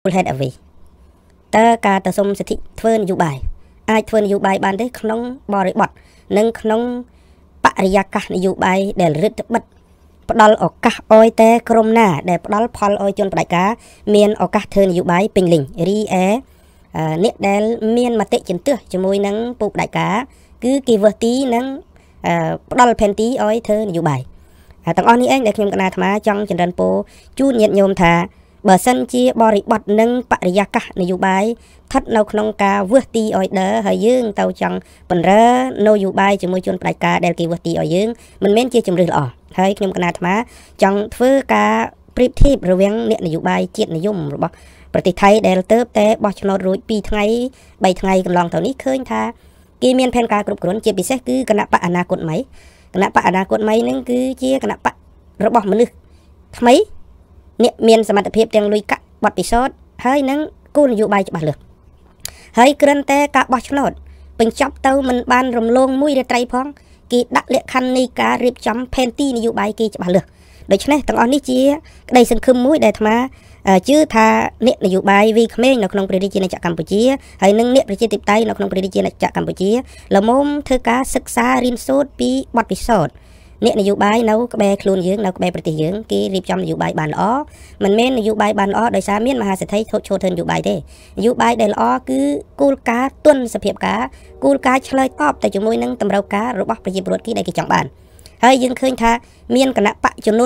head of it តើការទៅសុំសិទ្ធិធ្វើនយោបាយអាចធ្វើនយោបាយបានទេក្នុងបរិបទនិងក្នុងបរិយាកាសនយោបាយដែលរដ្ឋបិទផ្ដល់ឱកាសឲ្យតែក្រុមណាដែលផ្ដល់ផលឲ្យជនបដិការមានឱកាសធ្វើនយោបាយពេញលេញរីឯអ្នកដែលមានមតិជំទាស់ជាមួយនឹងពុកបដិការគឺគេវឹសទីនឹងផ្ដល់ផែនទីឲ្យធ្វើនយោបាយទាំងអស់នេះឯងដែលខ្ញុំកណាអាត្មាចង់ចម្រើនពរជូនញាតិញោមថាបើសិនជាបរិបទនិងបរិយាកាសនយោបាយស្ថិតនៅក្នុងការវឹសទីឲ្យដើរហើយយើងទៅចង់បណ្រើនយោបាយជាមួយជនបដិការដែលគេវឹសទីឲ្យយើងមិនមែនជាជំរឿនល្អហើយខ្ញុំកណាអាត្មាចង់ធ្វើការប្រៀបធៀបរវាងអ្នកនយោបាយជាតិនិយមរបស់ប្រទេសថៃដែលទៅតែបោះឆ្នោតរួច2ថ្ងៃ3ថ្ងៃកន្លងទៅនេះឃើញថាគេមានផែនការគ្រប់គ្រាន់ជាពិសេសគឺគណៈបកអនាគតថ្មីគណៈបកអនាគតថ្មីនឹងគឺជាគណៈបករបស់មនុស្សថ្មីអ្នកមានសមត្ថភាពទាំងលុយកាក់បទពិសោធន៍ហើយនឹងគោលនយោបាយច្បាស់លាស់ហើយគ្រាន់តែការបោះឆ្នោតបញ្ចប់ទៅមិនបានរំលងមួយរាត្រីផងគេដាក់លក្ខខណ្ឌនៃការរៀបចំផែនទីនយោបាយគេច្បាស់លាស់ដូច្នេះទាំងអស់នេះជាក្តីសង្ឃឹមមួយដែលអាត្មាជឿថាអ្នកនយោបាយវីក្មេងនៅក្នុងព្រះរាជាណាចក្រកម្ពុជាហើយនិងអ្នកប្រជាធិបតេយ្យនៅក្នុងព្រះរាជាណាចក្រកម្ពុជាល្មមធ្វើការសិក្សារៀនសូត្រពីបទពិសោធន៍អ្នកនយោបាយនៅក្បែរខ្លួនយើងនៅក្បែរប្រទេសយើងគេរៀបចំនយោបាយបានល្អមិនមែននយោបាយបានល្អដោយសារមានមហាសេដ្ឋីឈោធ្វើនយោបាយទេនយោបាយដែលល្អគឺគោលការណ៍ទុនសភាពការគោលការណ៍ឆ្លើយតបទៅជាមួយនឹងតម្រូវការរបស់ប្រជាពលរដ្ឋដែលគេចង់បានហើយយើងឃើញថាមានគណៈបកចំនួន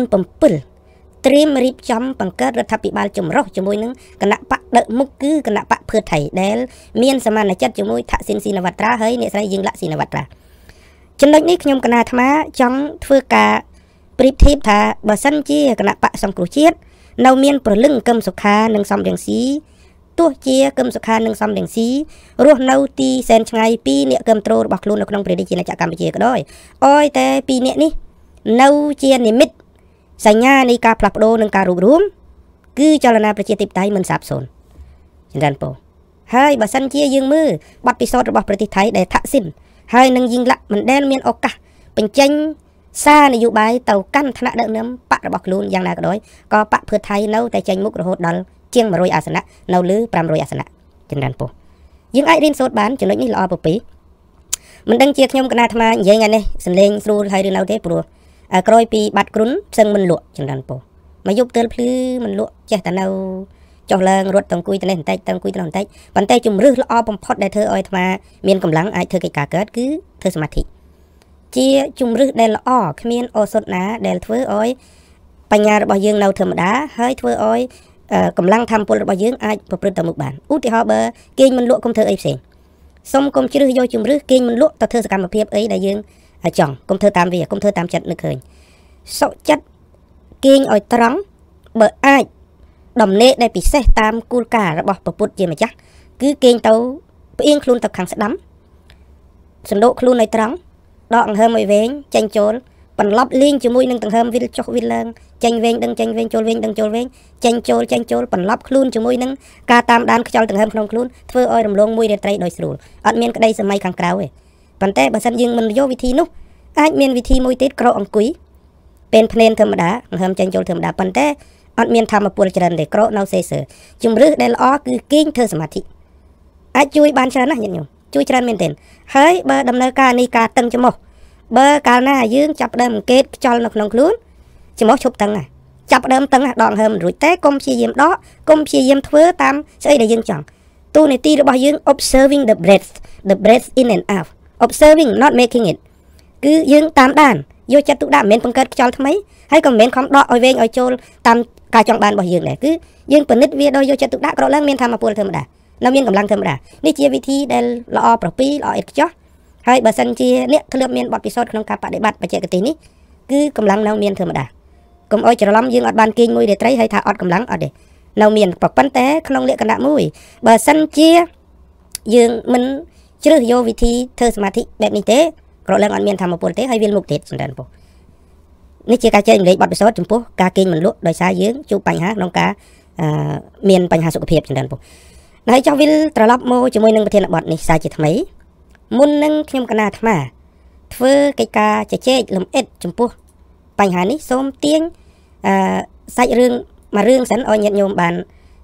7ត្រៀមរៀបចំបង្កើតរដ្ឋាភិបាលចម្រុះជាមួយនឹងគណៈបកដឹកមុខគឺគណៈបកភឿថៃដែលមានសមានចិត្តជាមួយថាក់ស៊ីនស៊ីនវត្ត្រាហើយអ្នកស្រីយើងលាក់ស៊ីនវត្ត្រាចំណុចនេះខ្ញុំកណាអាត្មាចង់ធ្វើការប្រៀបធៀបថាបើសិនជាគណៈបកសង្គ្រោះជាតិនៅមានប្រលឹងកឹមសុខានិងសំរងស៊ីទោះជាកឹមសុខានិងសំរងស៊ីរស់នៅទីសែនឆ្ងាយពីអ្នកគ្រប់គ្រងរបស់ខ្លួននៅក្នុងព្រះរាជាណាចក្រកម្ពុជាក៏ដោយអោយតែពីអ្នកនេះនៅជានិមិត្តសញ្ញានៃការផ្លាស់ប្ដូរនិងការរួបរวมគឺចលនាប្រជាធិបតេយ្យមិនសាបសូន្យចម្រើនពរហើយបើសិនជាយើងមើលបទពិសោធន៍របស់ប្រទេសថៃដែលថាក់ស៊ីនហើយនឹងយីងឡាក់មិនដែលមានឱកាសបញ្ចេញសារនយោបាយទៅកាន់ថ្នាក់ដឹកនាំបករបស់ខ្លួនយ៉ាងណាក៏ដោយក៏បកភឿថៃនៅតែចេញមុខរហូតដល់ជាង100អាសនៈនៅលើ500អាសនៈចម្រើនពរយើងអាចរៀនសូត្របានចំណុចនេះល្អពពីមិនដឹងជាខ្ញុំកណាអាត្មានិយាយថ្ងៃនេះសលេងស្រួលហើយឬនៅទេព្រោះក្រោយពីបាត់គ្រុនផ្សឹងមិនលក់ចម្រើនពរមកយប់ទើលភ្លឺមិនលក់ចេះតែនៅចុះឡើងរត់ទៅអង្គុយទៅនេះបន្តិចទៅអង្គុយទៅនោះបន្តិចប៉ុន្តែជំរឿសល្អបំផុតដែលធ្វើឲ្យអាត្មាមានកម្លាំងអាចធ្វើកិច្ចការកើតគឺធ្វើសមាធិជាជំរឿសដែលល្អគ្មានឱសថណាដែលធ្វើឲ្យបញ្ញារបស់យើងនៅធម្មតាហើយធ្វើឲ្យកម្លាំងធម៌ពលរបស់យើងអាចប្រព្រឹត្តទៅមុខបានឧទាហរណ៍បើគេងមិនលក់កុំធ្វើអីផ្សេងសុំកុំជ្រើសយកជំរឿសគេងមិនលក់ទៅធ្វើសកម្មភាពអីដែលយើងចង់កុំធ្វើតាមវាកុំធ្វើតាមចិត្តនឹកឃើញសុខចិត្តគេងឲ្យត្រង់បើអាចដំណេកដែលពិសេសតាមគោលការណ៍របស់ពុទ្ធជាម្ចាស់គឺគេងទៅផ្អៀងខ្លួនទៅខាងស្ដាំសណ្ដោកខ្លួនឲ្យត្រង់ដកដង្ហើមឲ្យវែងចេញចូលបន្លប់លេងជាមួយនឹងដង្ហើមវិលចុះវិលឡើងចេញវែងដឹងចេញវែងចូលវែងដឹងចូលវែងចេញចូលបន្លប់ខ្លួនជាមួយនឹងការតាមដានខ្យល់ដង្ហើមក្នុងខ្លួនធ្វើឲ្យរំលងមួយរាត្រីដោយស្រួលអត់មានក្តីសម័យខាងក្រៅទេប៉ុន្តែបើសិនយើងមិនយកវិធីនោះអាចមានវិធីមួយទៀតក្រអង្គុយពេលភ្នែនធម្មតាដង្ហើមចេញចូលធម្មតាប៉ុន្តែអត់មានធម្មពលច្រើនទេក្រនៅសេសើជំរឿសដែលល្អគឺគេងធ្វើសមាធិអាចជួយបានច្រើនណាស់ញាតិញោមជួយច្រើនមែនទែនហើយបើដំណើរការនៃការតឹងច្រមុះបើកាលណាយើងចាប់ដើមអង្កេតខ្យល់នៅក្នុងខ្លួនច្រមុះឈប់តឹងណាចាប់ដើមតឹងណាដកដង្ហើមមិនរួចតែកុំព្យាយាមដកកុំព្យាយាមធ្វើតាមស្អីដែលយើងចង់តួនាទីរបស់យើង observing the breath in and out observing not making it គឺយើងតាមដានយកចិត្តទុកដាក់មិនមែនបង្កើតខ្យល់ថ្មីហើយក៏មិនមែនខំដកឲ្យវែងឲ្យចូលតាមការចង់បានរបស់យើងដែរគឺយើងពិនិត្យវាដោយយកចិត្តទុកដាក់ក្រោកឡើងមានធម៌ពលធម្មតានៅមានកម្លាំងធម្មតានេះជាវិធីដែលល្អប្រពីល្អឥតខ្ចោះហើយបើសិនជាអ្នកធ្លាប់មានបទពិសោធន៍ក្នុងការបដិបត្តិបច្ចេកទេសនេះគឺកម្លាំងនៅមានធម្មតាកុំអោយច្រឡំយើងអត់បានគេងមួយរាត្រីហើយថាអត់កម្លាំងអត់ទេនៅមានប៉ុន្តែក្នុងលក្ខណៈមួយបើសិនជាយើងមិនជ្រើសយកវិធីធ្វើសមាធិបែបនេះទេក្រោកឡើងអត់មានធម៌ពលទេហើយវាមុខទៀតចម្រើនពរនេះជាការចែករំលែកបទពិសោធន៍ចំពោះការគេងមិនលក់ដោយសារយើងជួបបញ្ហាក្នុងការមានបញ្ហាសុខភាពចម្រើនពរហើយចង់វិលត្រឡប់មកជាមួយនឹងប្រធានបទនេះសារជាថ្មីមុននឹងខ្ញុំកណាអាត្មាធ្វើកិច្ចការជជែកលំអិតចំពោះបញ្ហានេះសូមទាញសាច់រឿងមួយរឿងសិនឲ្យញាតិញោមបានស្ដាប់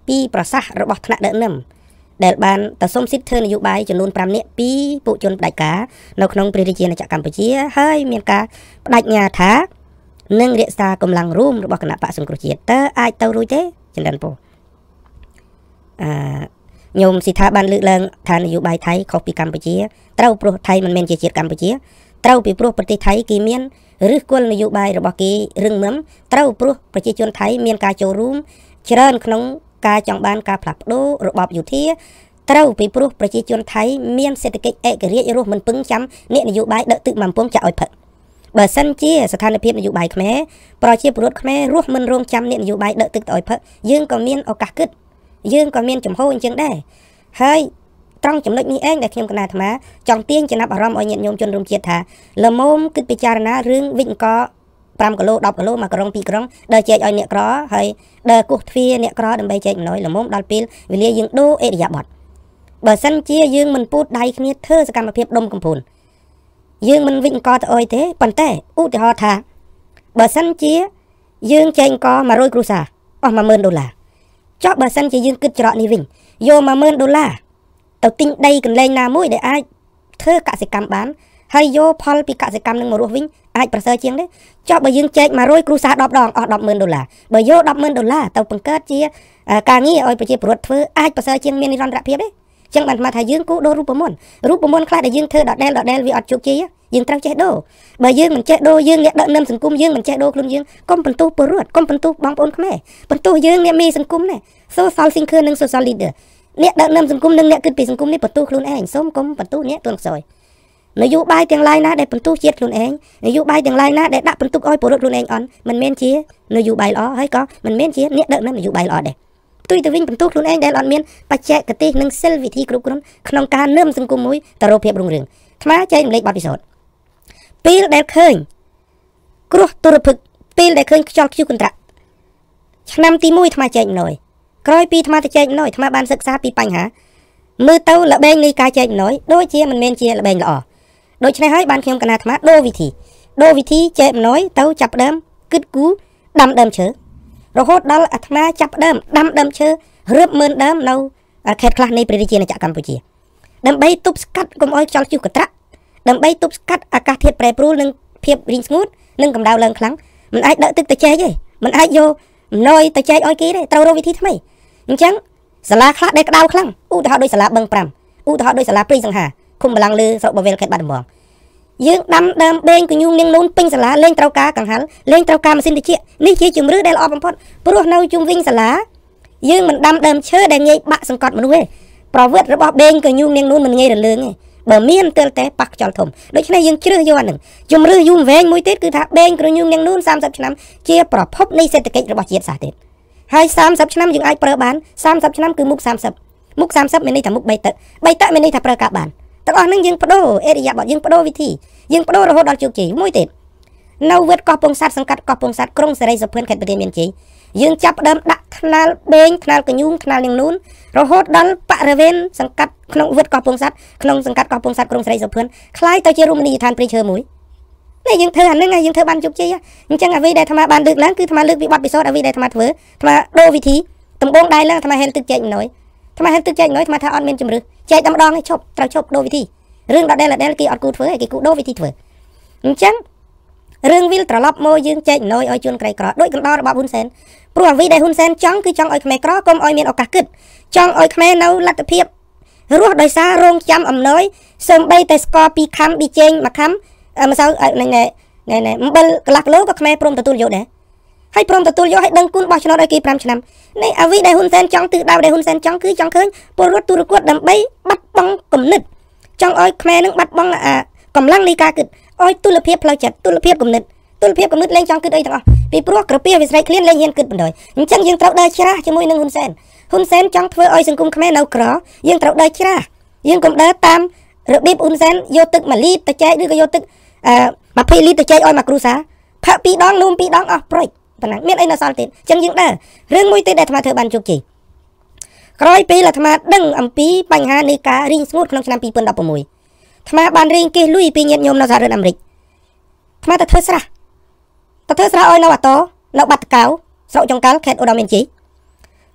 ពីប្រសាសន៍របស់ថ្នាក់ដឹកនាំដែលបានទៅសុំសិទ្ធិធ្វើនយោបាយចំនួន5នាក់ពីពួកជនផ្ដាច់ការនៅក្នុងព្រះរាជាណាចក្រកម្ពុជាហើយមានការបដិញ្ញាថានឹងរក្សាកម្លាំងរួមរបស់គណៈបកសង្គ្រោះជាតិតើអាចទៅរួចទេចន្ទិនពូញោមស៊ីថាបានលើកឡើងថានយោបាយថៃខុសពីកម្ពុជាត្រូវព្រោះថៃមិនមែនជាជាតិកម្ពុជាត្រូវពីព្រោះប្រទេសថៃគេមានឫសគល់នយោបាយរបស់គេរឹងមាំត្រូវព្រោះប្រជាជនថៃមានការចូលរួមច្រើនក្នុងការចង់បានការផ្លាស់ប្ដូររបបយោធាត្រូវពីព្រោះប្រជាជនថៃមានសេដ្ឋកិច្ចឯករាជ្យរស់មិនពឹងចាំអ្នកនយោបាយដឹកទឹកបំពង់ចាក់ឲ្យផឹកបើសិនជាស្ថានភាពនយោបាយខ្មែរប្រជាពលរដ្ឋខ្មែររស់មិនរងចាំអ្នកនយោបាយដឹកទឹកទៅឲ្យផឹកយើងក៏មានឱកាសគិតយើងក៏មានចំហអញ្ចឹងដែរហើយត្រង់ចំណុចនេះឯងដែលខ្ញុំគណៈអាត្មាចង់ទាញចំណាប់អារម្មណ៍ឲ្យញាតិញោមជនរួមជាតិថាលមមគិតពិចារណារឿងវិញអង្គ5គីឡូ10គីឡូ1ក្រុង2ក្រុងដើរចែកឲ្យអ្នកក្រហើយដើរគោះទ្វារអ្នកក្រដើម្បីចែកអំណោយលមមដល់ពេលវេលាយើងដូរអេរិយាបថបើសិនជាយើងមិនពូតដៃគ្នាធ្វើសកម្មភាពដុំកំពូលយើងមិនវិញអង្គទៅអុយទេប៉ុន្តែឧទាហរណ៍ថាបើសិនជាយើងចែកអង្គ100គ្រួសារអស់$10000ចុះបើសិនជាយើងគិតច្រកនេះវិញយក$10000ទៅទិញដីកន្លែងណាមួយដែលអាចធ្វើកសិកម្មបានហើយយកផលពីកសិកម្មនឹងមករស់វិញអាចប្រសើរជាងទេចុះបើយើងចែក100គ្រួសារ10ដងអស់$100,000បើយក$100,000ទៅបង្កើតជាការងារឲ្យប្រជាពលរដ្ឋធ្វើអាចប្រសើរជាងមាននិរន្តរភាពទេចឹងបានថាយើងគូដូររូបមន្តខ្លះដែលយើងធ្វើដដែលវាអត់ជោគជ័យយើងត្រូវចេះដូរបើយើងមិនចេះដូរយើងអ្នកដឹកនាំសង្គមយើងមិនចេះដូរខ្លួនយើងកុំបន្ទោសពលរដ្ឋកុំបន្ទោសបងប្អូនខ្មែរបន្ទោសយើងអ្នកមេសង្គមនេះ social thinker និង social leader អ្នកដឹកនាំសង្គមនិងអ្នកគិតពីសង្គមនេះបន្ទោសខ្លួនឯងសូមកុំបន្ទោសអ្នកទន់ខ្សោយនយោបាយទាំងឡាយណាដែលបន្ទោសជាតិខ្លួនឯងនយោបាយទាំងឡាយណាដែលដាក់បន្ទុកឲ្យពលរដ្ឋខ្លួនឯងអន់មិនមែនជានយោបាយល្អហើយក៏មិនមែនជាអ្នកដឹកនាំនយោបាយល្អដែរផ្ទុយទៅវិញបន្ទោសខ្លួនឯងដែលអត់មានបច្ចេកទេសនិងសិលវិធីគ្រប់គ្រាន់ក្នុងការនាំសង្គមមួយទៅរកភាពរុងរឿងថ្មចែករំលែកបទពិសោធន៍ពេលដែលឃើញគ្រោះទុរភិក្សពេលដែលឃើញខ្យល់ខ្ជុះកន្ត្រាក់ឆ្នាំទី1ថ្មចែកអំណោយក្រោយពីថ្មទៅចែកអំណោយថ្មបានសិក្សាពីបញ្ហាមើលទៅល្បែងនៃការចែកអំណោយដូចជាមិនមែនជាល្បែងល្អដូច្នេះហើយបានខ្ញុំកណាអាត្មាដូរវិធីចែកអំណោយទៅចាប់ដើមគិតគូដាំដើមឈើរហូតដល់អាត្មាចាប់ដើមដាំដើមឈើរាប់ម៉ឺនដើមនៅខេត្តខ្លះនៃព្រះរាជាណាចក្រកម្ពុជាដើម្បីទប់ស្កាត់កុំឲ្យខ្យល់ខ្ជុះកន្ត្រាក់ដើម្បីទប់ស្កាត់អាកាសធាតុប្រែប្រួលនិងភាពរីងស្ងួតនិងកម្ដៅឡើងខ្លាំងមិនអាចដឹកទឹកទៅចែកទេមិនអាចយកអំណោយទៅចែកឲ្យគេទេត្រូវរកវិធីថ្មីអញ្ចឹងសាលាខ្លះដែលក្តៅខ្លាំងឧទាហរណ៍ដូចសាលាបឹង5ឧទាហរណ៍ដូចសាលាព្រៃសង្ហាឃុំបលាំងលើស្រុកបវេលខេត្តបាត់ដំបងយើងដាំដើមបេងកញូងនាងនូនពេញសាលាលេងត្រូវការកង្ហាល់លេងត្រូវការម៉ាស៊ីនត្រជាក់នេះជាជំរឿដែលល្អបំផុតព្រោះនៅជុំវិញសាលាយើងមិនដាំដើមឈើដែលងាយបាក់សង្កត់មនុស្សទេប្រវត្តិរបស់បេងកញូងនាងនូនមិនងាយរលើងទេបើមានទើលតែប៉ះខ្យល់ធំដូច្នេះយើងជ្រើសយកអានឹងជំរឿយូរវែងមួយទៀតគឺថាបេងកញូងនាងនូន30ឆ្នាំជាប្រភពនៃសេដ្ឋកិច្ចរបស់ជាតិសាសន៍ទៀតហើយ30ឆ្នាំយើងអាចប្រើបាន30ឆ្នាំគឺមុខ30មានន័យថាមុខ3ទឹកមានន័យថាប្រើការបានទាំងអស់ហ្នឹងយើងបដូរអេរិយាបថយើងបដូរវិធីយើងបដូររហូតដល់ជោគជ័យមួយទៀតនៅវត្តកោះពងស័តសង្កាត់កោះពងស័តក្រុងសេរីសុភឿនខេត្តបន្ទាយមានជ័យយើងចាប់ផ្ដើមដាក់ថ្នាលបេងថ្នាលកញូងថ្នាលនាងនូនរហូតដល់បរិវេណសង្កាត់ក្នុងវត្តកោះពងស័តក្នុងសង្កាត់កោះពងស័តក្រុងសេរីសុភឿនคล้ายទៅជារមណីយដ្ឋានព្រៃឈើមួយនេះយើងធ្វើអាហ្នឹងហើយយើងធ្វើបានជោគជ័យអញ្ចឹងអ្វីដែលអាត្មាបានលើកឡើងគឺអាត្មាលើកពីបទពិសោធន៍អ្វីដែលអាត្មាធ្វើអាត្មាដូរវិធីដំបូងដៃឡើងអាត្មាហែលទឹកចែកអំណោយអាត្មាហែលទឹកចែកអំណោយអាត្មាថាអត់មានជំរឿចែកតែម្ដងឲ្យឈប់ត្រូវឈប់ដូរវិធីរឿងដដែលគេអត់គូធ្វើឯងគេគូដូរវិធីធ្វើអញ្ចឹងរឿងវិលត្រឡប់មកយើងចែកអំណោយឲ្យជនក្រីក្រដូចកណ្ដោរបបហ៊ុនសែនព្រោះអ្វីដែលហ៊ុនសែនចង់គឺចង់ឲ្យខ្មែរក្រកុំឲ្យមានឱកាសគិតចង់ឲ្យខ្មែរនៅលទ្ធភាពរស់ដោយសាររងចាំអំណោយសូម្បីតែស្ករ2ខាំប៊ីចេង1ខាំម្សៅណែអំបិលកន្លះគីឡូក៏ខ្មែរព្រមទទួលយកដែរហើយព្រមទទួលយកឲ្យដឹងគុណបោះឆ្នោតឲ្យគេ5ឆ្នាំនេះអ្វីដែលហ៊ុនសែនចង់ទិសដៅដែលហ៊ុនសែនចង់គឺចង់ឃើញពលរដ្ឋទូរគតដើម្បីបាត់បង់គំនិតចង់ឲ្យខ្មែរនឹងបាត់បង់កម្លាំងនៃការគិតឲ្យទុលភាពផ្លូវចិត្តទុលភាពគំនិតលែងចង់គិតអីទាំងអស់ពីព្រោះក្រពះវិស្រ័យឃ្លានលែងហ៊ានគិតបណ្ដោយអញ្ចឹងយើងត្រូវដើរច្រាស់ជាមួយនឹងហ៊ុនសែនចង់ធ្វើឲ្យសង្គមខ្មែរនៅក្រយើងត្រូវដើរច្រាស់យើងកុំដើរតាមរបៀបហ៊ុនសែនយកទឹក1លីត្រទៅចែកឬក៏យកទឹក20លីត្រទៅចែកឲ្យមកគ្រួសារផាក់2ដងនោះ2ដងអស់ប្រុចប៉ុណ្ណាមានអីនៅសល់ទៀតអញ្ចឹងយើងដើររឿងមួយទៀតដែលអាត្មាធ្វើបានជោគជ័យក្រោយពេលអាត្មាដឹងអំពីបញ្ហានៃការរីងស្ងួតក្នុងឆ្នាំ2016អាត្មាបានរៀងគេសលុយពីញាតិញោមនៅសហរដ្ឋអាមេរិកអាត្មាទៅធ្វើស្រះឲ្យនៅអាតនៅបាត់តកៅស្រុកចុងកាល់ខេត្តឧត្តរមានជ័យ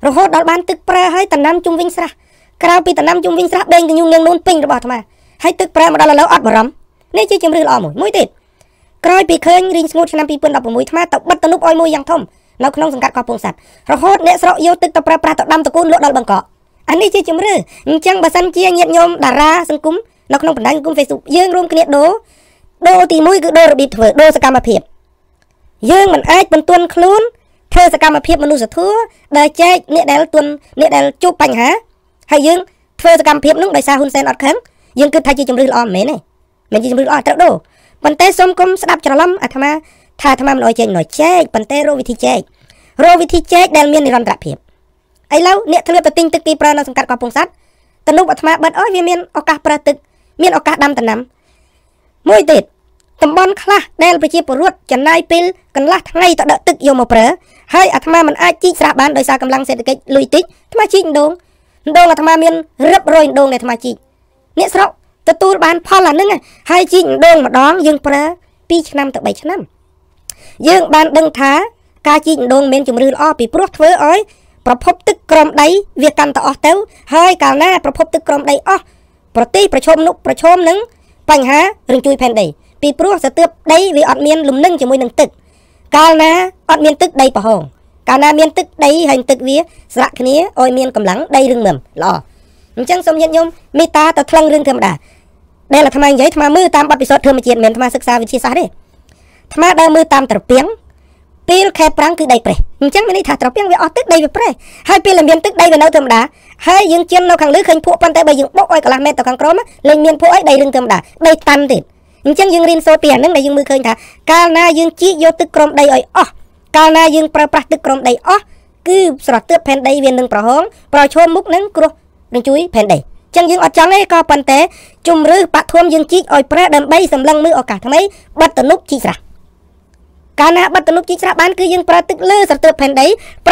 រហូតដល់បានទឹកប្រើហើយតំណាំជុំវិញស្រះក្រៅពីតំណាំជុំវិញស្រះបេងកញូងនាងនូនពេញរបស់អាត្មាហើយទឹកប្រើមកដល់ឥឡូវអត់បារម្ភនេះជាជំរឿល្អមួយទៀតក្រោយពីឃើញរីងស្ងួតឆ្នាំ2016អាត្មាទៅបិទទំនប់អុយមួយយ៉ាងធំនៅក្នុងសង្កាត់កោះពងសាត់រហូតអ្នកស្រុកយកទឹកទៅប្រើប្រាស់ទៅដាំតកូនលក់ដល់បង្កក់អានេះជាជំរឿអញ្ចឹងបើសិនជាញាតិញោមតារាសង្គមនៅក្នុងបណ្ដាញសង្គម Facebook យើងរួមគ្នាដូរទី1គឺដូររបៀបធ្វើដូរសកម្មភាពយើងមិនអាចបន្ទន់ខ្លួនធ្វើសកម្មភាពមនុស្សធម៌ដែលចែកអ្នកដែលជួបបញ្ហាហើយយើងធ្វើសកម្មភាពនោះដោយសារហ៊ុនសែនអត់ខឹងយើងគិតថាជាជំរឿល្អមែនទេមិនជាជំរឿល្អត្រូវដូរប៉ុន្តែសូមគុំស្ដាប់ច្រឡំអាត្មាថាអាត្មាមិនអោយចែកប៉ុន្តែរកវិធីចែកដែលមាននិរន្តរភាពឥឡូវអ្នកធ្លាប់ទៅទិញទឹកពីប្រើនៅសង្កាត់កោះពងសាត់ទំនប់អាត្មាបិទអើយវាមានឱកាសប្រើទឹកមានឱកាសដាំដំណាំមួយទៀតតំបន់ខ្លះដែលប្រជាពលរដ្ឋចំណាយពេលកន្លះថ្ងៃទៅដកទឹកយកមកប្រើហើយអាត្មាមិនអាចជីកស្រះបានដោយសារកម្លាំងសេដ្ឋកិច្ចលុយតិចអាត្មាជីកដងអាត្មាមានរឹបរយដងដែលអាត្មាជីកអ្នកស្រុកទទួលបានផលអាហ្នឹងហើយជីកដងម្ដងយើងប្រើ2ឆ្នាំទៅ3ឆ្នាំយើងបានដឹងថាការជីកដងមានជំរឿល្អពីព្រោះធ្វើឲ្យប្រភពទឹកក្រោមដីវាកាន់តែអស់ទៅហើយកាលណាប្រភពទឹកក្រោមដីអស់ប្រទេសប្រឈមនឹងបញ្ហារញ្ជួយផែនដីពីព្រោះស្ទើបដីវាអត់មានលំនឹងជាមួយនឹងទឹកកាលណាអត់មានទឹកដីប្រហោងកាលណាមានទឹកដីហើយទឹកវាស្រៈគ្នាឲ្យមានកម្លាំងដីរឹងមាំល្អអញ្ចឹងសូមញាតិញោមមេត្តាទៅថ្លឹងរឿងធម្មតាដែលអាត្មានិយាយអាត្មាមើលតាមបទពិសោធន៍ធម្មជាតិមិនមែនអាត្មាសិក្សាវិទ្យាសាស្ត្រទេអាត្មាដើរមើលតាមត្រពាំងពេលខែប្រាំងគឺដីប្រេះអញ្ចឹងមានន័យថាត្រពាំងវាអស់ទឹកដីវាប្រេះហើយពេលមានទឹកដីវានៅធម្មតាហើយយើងជិននៅខាងលើឃើញភក់ប៉ុន្តែបើយើងបុកឲ្យកន្លះម៉ែត្រទៅខាងក្រោមលែងមានភក់អីដីរឹងធម្មតាដីតាន់ទៀតអញ្ចឹងយើងរៀនសូត្រពីអាហ្នឹងដែលយើងមើលឃើញថាកាលណាយើងជីកយកទឹកក្រោមដីឲ្យអស់កាលណាយើងប្រើប្រាស់ទឹកក្រោមដីអស់គឺស្រទាប់ផែនដីវានឹងប្រហោងប្រឈមមុខនឹងគ្រោះរញ្ជួយផែនដីអញ្ចឹងយើងអត់ចង់ទេក៏ប៉ុន្តែជំរឿបឋមយើងជីកឲ្យប្រើដើម្បីសម្លឹងមើលឱកាសថ្មីបិទទំនប់ជីកស្រះកាលណាបិទទំនប់ជីកស្រះបានគឺយើងប្រើទឹកលើស្រទាប់ផែនដី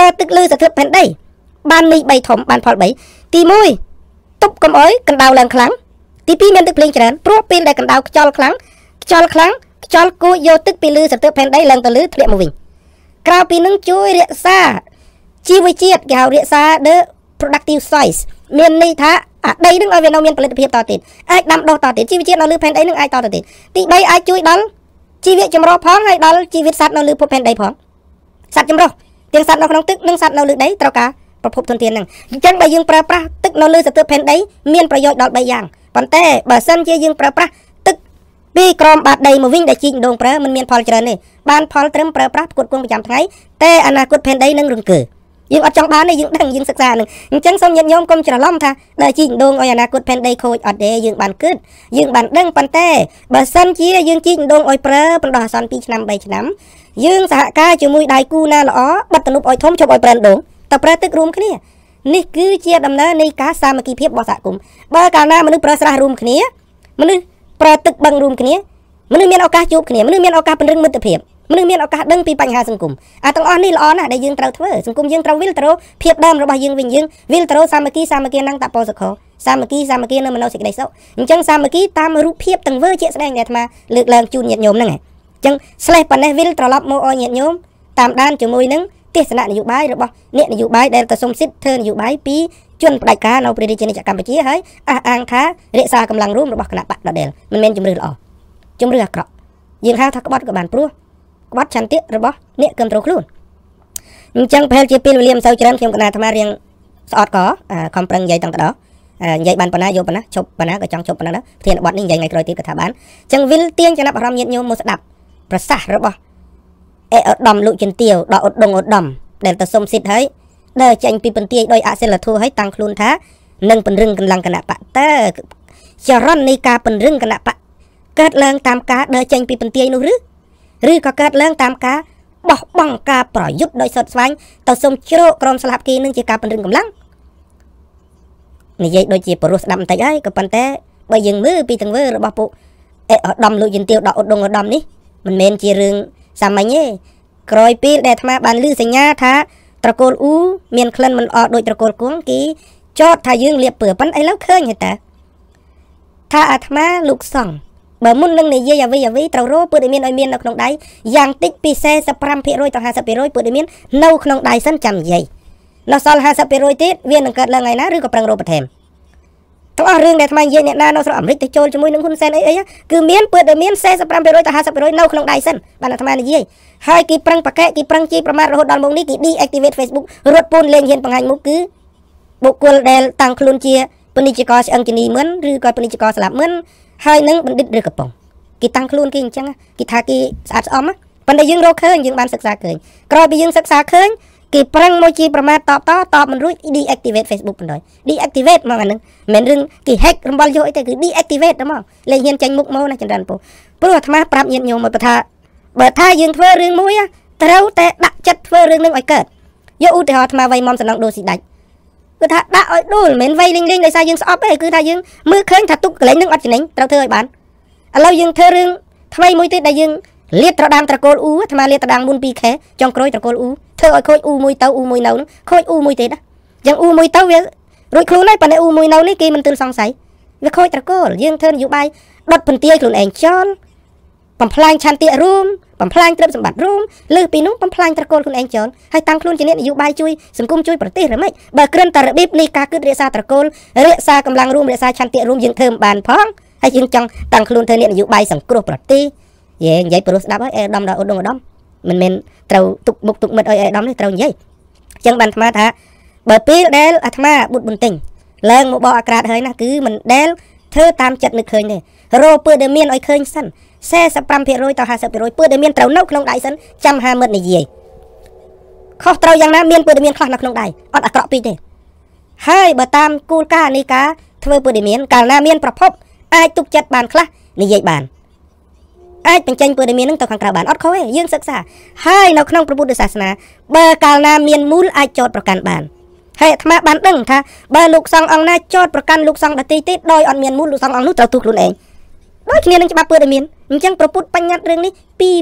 បាននេះ3ធំបានផល3ទី1ទប់កុំអោយកណ្ដៅឡើងខ្លាំងទី2មានទឹកភ្លៀងច្រើនព្រោះពេលដែលកណ្ដៅខ្យល់ខ្លាំងគួចយកទឹកពីលើស្រទាប់ផែនដីឡើងទៅលើធ្លាក់មកវិញក្រៅពីនឹងជួយរក្សាជីវជាតិគេហៅរក្សា the productive soils មានន័យថាអាដីនឹងឲ្យវានៅមានផលិតភាពតទៀតអាចដាំដុះតទៀតជីវជាតិនៅលើផែនដីនឹងអាចតទៀតទី3អាចជួយដល់ជីវៈចម្រុះផងហើយដល់ជីវិតសត្វនៅលើភពផែនដីផងសត្វចម្រុះទាំងសត្វនៅក្នុងទឹកនិងសត្វនៅលើដីត្រូវការប្រភពធនធានហ្នឹងអញ្ចឹងបើយើងប្រើប្រាស់ទឹកនៅលើស្រទាប់ផែនដីមានប្រយោជន៍ដល់3យ៉ាងប៉ុន្តែបើសិនជាយើងប្រើប្រាស់ទឹកពីក្រោមបាតដីមកវិញដែលជីកដងប្រើមិនមានផលច្រើនទេបានផលត្រឹមប្រើប្រាស់ផ្គត់ផ្គង់ប្រចាំថ្ងៃតែអនាគតផែនដីនឹងរង្គើយើងអត់ចង់បានទេយើងដឹងយើងសិក្សានឹងអញ្ចឹងសូមញាតិញោមកុំច្រឡំថាដែលជីកដងឲ្យអនាគតផែនដីខូចអត់ទេយើងបានគិតយើងបានដឹងប៉ុន្តែបើសិនជាយើងជីកដងឲ្យប្រើបណ្ដោះអាសន្ន2ឆ្នាំ3ឆ្នាំយើងសហការជាមួយដៃគូណាល្អបិទទំនប់ឲ្យធំជប់ឲ្យប្រើដងតែប្រើទឹករួមគ្នានេះគឺជាដំណើរនៃការសាមគ្គីភាពរបស់សហគមន៍បើកាលណាមនុស្សប្រើស្រះរួមគ្នាមនុស្សប្រើទឹកបឹងរួមគ្នាមនុស្សមានឱកាសជួបគ្នាមនុស្សមានឱកាសពង្រឹងមិត្តភាពមនុស្សមានឱកាសដឹងពីបញ្ហាសង្គមអាទាំងអស់នេះល្អណាស់ដែលយើងត្រូវធ្វើសង្គមយើងត្រូវវិលទៅរកភាពដើមរបស់យើងវិញយើងវិលទៅរកសាមគ្គីនឹងតពោសុខោសាមគ្គីនៅមនោសេចក្តីសុខអញ្ចឹងសាមគ្គីតាមរូបភាពទាំងវើជាក់ស្ដែងដែលអាត្មាលើកឡើងជូនញាតិញោមហ្នឹងអញ្ចឹងស្លេះប៉ុណ្ណេះវិលត្រឡប់មកឲ្យញាតិញោមតាមដានជាមួយនឹងទស្សនៈនយោបាយរបស់អ្នកនយោបាយដែលទៅសុំសិទ្ធិធ្វើនយោបាយពីជនផ្ដាច់ការនៅព្រះរាជាណាចក្រកម្ពុជាហើយអះអាងថារក្សាកម្លាំងរួមរបស់គណៈបកដដែលមិនមែនជំរឿល្អជំរឿអាក្រក់យើងហៅថាក្បត់ក៏បានព្រោះក្បត់ឆន្ទៈរបស់អ្នកគ្រប់គ្រងខ្លួនអញ្ចឹងប្រហែលជាពេលវេលាមិនសូវច្រើនខ្ញុំកណាអាត្មារៀងស្អត់ក៏ខំប្រឹងនិយាយតាំងតដោះនិយាយបានប៉ុណ្ណាយកប៉ុណ្ណាជប់ប៉ុណ្ណាក៏ចង់ជប់ប៉ុណ្ណាដែរធានបត់នេះនិយាយថ្ងៃក្រោយទៀតក៏ថាបានអញ្ចឹងវិលទៀងចំណាប់អារម្មណ៍ញាតិញោមមកស្ដាប់ប្រសាសន៍របស់ឧត្តមលោកជំទាវដល់ឧត្តមដែលទៅសុំសិទ្ធិហើយដើរចេញពីបន្ទាយដោយអសិលធម៌ហើយតាំងខ្លួនថានឹងពង្រឹងកម្លាំងគណៈបកតើចរន្តនៃការពង្រឹងគណៈបកកើតឡើងតាមការដើរចេញពីបន្ទាយនោះឬក៏កើតឡើងតាមការបោះបង់ការប្រយុទ្ធដោយសុទ្ធស្វែងទៅសុំជ្រកក្រុមស្លាប់គេនឹងជាការពង្រឹងកម្លាំងនិយាយដូចជាបរិសុទ្ធស្ដាប់បន្តិចហើយក៏ប៉ុន្តែបើយើងមើលពីទង្វើរបស់ពួកឧត្តមលោកជំទាវដល់ឧត្តមនេះមិនមែនជារឿងសាមញ្ញទេក្រោយពេលដែលអាត្មាបានឮសញ្ញាថាត្រកូលអ៊ូមានក្លិនមិនអត់ដូចត្រកូលគង់គេចោទថាយើងលៀបពើប៉ុន្តែឥឡូវឃើញហ៎តាថាអាត្មាលោកសង្ឃបើមុននឹងនិយាយអ្វីត្រូវរកពើដែលមានឲ្យមាននៅក្នុងដៃយ៉ាងតិចពី45%ទៅ50%ពើដែលមាននៅក្នុងដៃសិនចាំនិយាយ nó sau 50%ទៀតវានឹងកើតឡើងថ្ងៃណាឬក៏ប្រឹងរកបន្ថែមទាំងអស់រឿងដែលថ្មនិយាយអ្នកណានៅស្រុកអាមេរិកទៅចូលជាមួយនឹងហ៊ុនសែនអីគឺមានពើតែមាន 45% ទៅ 50% នៅក្នុងដៃសិនបានអាត្មានិយាយហើយគេប្រឹងប្រកែកគេប្រឹងជេរប្រមាថរហូតដល់មុខនេះគេ deactivate Facebook រត់ពូនលេងហ៊ានបង្ហាញមុខគឺបុគ្គលដែលតាំងខ្លួនជាពាណិជ្ជករឆ្អឹងជំនីមិនឬក៏ពាណិជ្ជករស្លាប់មិនហើយនឹងបណ្ឌិតឬកំប៉ុងគេតាំងខ្លួនគេអញ្ចឹងគេថាគេស្អាតស្អំប៉ុន្តែយើងរកឃើញយើងបានសិក្សាឃើញក្រោយពីយើងសិក្សាឃើញគេប្រឹងមកជាប្រមាថតបមិនរួច deactivate Facebook បណ្ដោយ deactivate មកអានឹងមិនរឿងគេ hack រំបល់យកអីទេគឺ deactivate ហ្មងលេងហ៊ានចាញ់មុខមកណាចន្ទរពូព្រោះអាត្មាប្រាប់ញាតិញោមមកថាបើថាយើងធ្វើរឿងមួយត្រូវតែដាក់ចិត្តធ្វើរឿងនឹងឲ្យកើតយកឧទាហរណ៍អាត្មាវៃមុំសំណងដូរស៊ីដាច់គឺថាដាក់ឲ្យដួលមិនមែនវៃលេងដោយសារយើងស្អប់ទេគឺថាយើងមើលឃើញថាទុកកន្លែងនឹងអត់ចំណេញត្រូវធ្វើឲ្យបានឥឡូវយើងធ្វើរឿងថ្មីមួយទៀតដែលយើងលាតត្រដាងត្រកូលអ៊ូអាត្មាលាតត្រដាងមុន 2K ចុងក្រោយត្រកូលអ៊ូធ្វើឲ្យខូចអ៊ូមួយទៅអ៊ូមួយនៅនោះខូចអ៊ូមួយទៀតអញ្ចឹងអ៊ូមួយទៅវារួចខ្លួនហើយប៉ុន្តែអ៊ូមួយនៅនេះគេមិនទិលសង្ស័យវាខូចត្រកូលយើងធ្វើនយោបាយដុតពន្ទាយខ្លួនឯងចោលបំផ្លាញឆន្ទៈរួមបំផ្លាញទ្រព្យសម្បត្តិរួមលើសពីនោះបំផ្លាញត្រកូលខ្លួនឯងចោលហើយតាំងខ្លួនជាអ្នកនយោបាយជួយសង្គមជួយប្រទេសឬមិនបើគ្រាន់តែរបៀបនៃការគិតរក្សាត្រកូលរក្សាកម្លាំងរួមរក្សាឆន្ទៈរួមយើងធ្វើមិនបានផងហើយយើងចង់តាំងខ្លួនធ្វើអ្នកនយោបាយសង្គ្រោះប្រទេសនិយាយព្រោះស្ដាប់ហើយអេដាមដល់ឧត្តមឧត្តមមិនមែនត្រូវទុកមុខទុកមិត្តឲ្យអេដាមនេះត្រូវនិយាយអញ្ចឹងបានអាត្មាថាបើពេលដែលអាត្មាបុត្របន្ទិញឡើងមកបោះអាក្រាតហើយណាគឺមិនដែលធ្វើតាមចិត្តនឹកឃើញទេរកពើដែលមានឲ្យឃើញសិន 45% ទៅ 50% ពើដែលមានត្រូវនៅក្នុងដៃសិនចាំ50មិត្តនិយាយខុសត្រូវយ៉ាងណាមានពើដែលមានខ្លះនៅក្នុងដៃអត់អាក្រក់ពេកទេហើយបើតាមគោលការណ៍នៃការធ្វើពើដែលមានកាលណាមានប្រភពអាចទុកចិត្តបានខ្លះនិយាយបានអាចបញ្ចេញពើដែលមាននឹងទៅខាងក្រៅបានអត់ខុសទេយើងសិក្សាហើយនៅក្នុងព្រះពុទ្ធសាសនាបើកាលណាមានមូលអាចចោទប្រកាន់បានហើយអាត្មាបានដឹងថាបើលោកសង្ឃអង្គណាចោទប្រកាន់លោកសង្ឃដទៃទៀតដោយអត់មានមូលលោកសង្ឃអង្គនោះត្រូវទូខ្លួនឯងដូចគ្នានឹងច្បាប់ពើដែលមានអញ្ចឹងព្រះពុទ្ធបញ្ញត្តិរឿងនេះ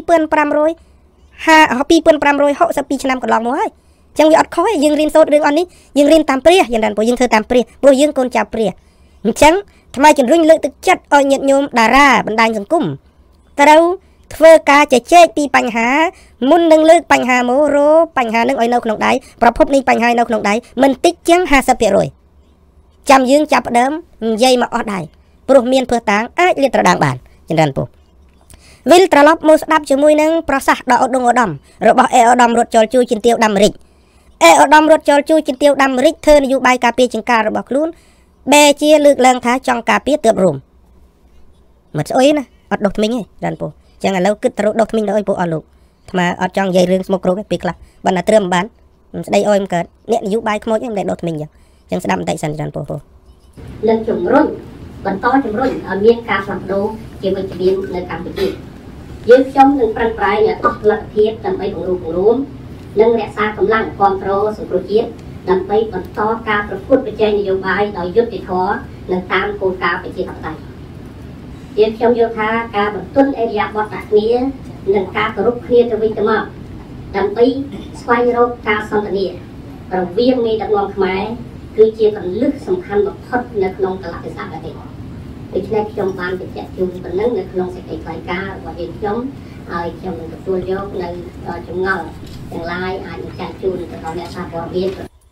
2562ឆ្នាំកន្លងមកហើយអញ្ចឹងវាអត់ខុសទេយើងរៀនសូត្ររឿងអស់នេះយើងរៀនតាមព្រះយ៉ាងណាព្រោះយើងធ្វើតាមព្រះព្រោះយើងកូនចៅព្រះអញ្ចឹងអាត្មាជំរុញលើកទឹកចិត្តឲ្យញាតិញោមតារាបណ្ដាញសង្គមត្រូវធ្វើការជជែកពីបញ្ហាមុននឹងលើកបញ្ហាមករបញ្ហានឹងឲ្យនៅក្នុងដៃប្រភពនៃបញ្ហានៅក្នុងដៃមិនតិចជាង 50% ចាំយើងចាប់ផ្ដើមនិយាយមកអស់ដៃព្រោះមានភើតាងអាចលាតត្រដាងបានចន្ទរពុះវិលត្រឡប់មកស្ដាប់ជាមួយនឹងប្រសាសន៍ដ៏ឧត្តមឧត្តមរបស់អេឧត្តមរតចូលជួយជំទាវដាំរិចអេឧត្តមរតចូលជួយជំទាវដាំរិចធ្វើនយោបាយការពារចង្ការរបស់ខ្លួនបែជាលើកឡើងថាចង់ការពារទើបរួមមិនស្អុយណាអត់ដុសធ្មេញទេចន្ទពុះចឹងឥឡូវគិតទៅដុសធ្មេញទៅអីពុះអស់លោកអាត្មាអត់ចង់និយាយរឿងស្មុកគ្រោកទេពេលខ្លះបើណាត្រឹមបានស្ដីអុយមិនកើតអ្នកនយោបាយខ្មោចហ្នឹងមិនដុសធ្មេញចឹងស្ដាប់បន្តិចសិនចន្ទពុះនឹងជំរុញបន្តជំរុញឲ្យមានការផ្លាស់ប្ដូរជាវិជ្ជមាននៅកម្ពុជាយើងខ្ញុំនឹងប្រឹងប្រែងអស់លទ្ធភាពដើម្បីពង្រួមនិងរក្សាកម្លាំងគ្រប់គ្រងសង្គ្រោះជាតិដើម្បីបន្តការប្រកួតប្រជែងនយោបាយដោយយុត្តិធម៌និងតាមគោលការណ៍ប្រជាធិបតេយ្យយើងខ្ញុំយល់ថាការបន្ទន់អេរិយាបថដាក់គ្នានិងការគោរពគ្នាទៅវិញទៅមកដើម្បីស្វែងរកការសន្ទនារវាងមេដឹកនាំខ្មែរគឺជាកលឹះសំខាន់បំផុតនៅក្នុងកលៈទេសៈនេះដូច្នេះខ្ញុំបានបញ្ជាក់ជូនប៉ុណ្ណឹងនៅក្នុងសេចក្តីថ្លែងការណ៍របស់យើងខ្ញុំហើយខ្ញុំនឹងទទួលយកនៅចម្ងល់ទាំងឡាយអាចបញ្ជាក់ជូនទៅដល់អ្នកសារព័ត៌មាន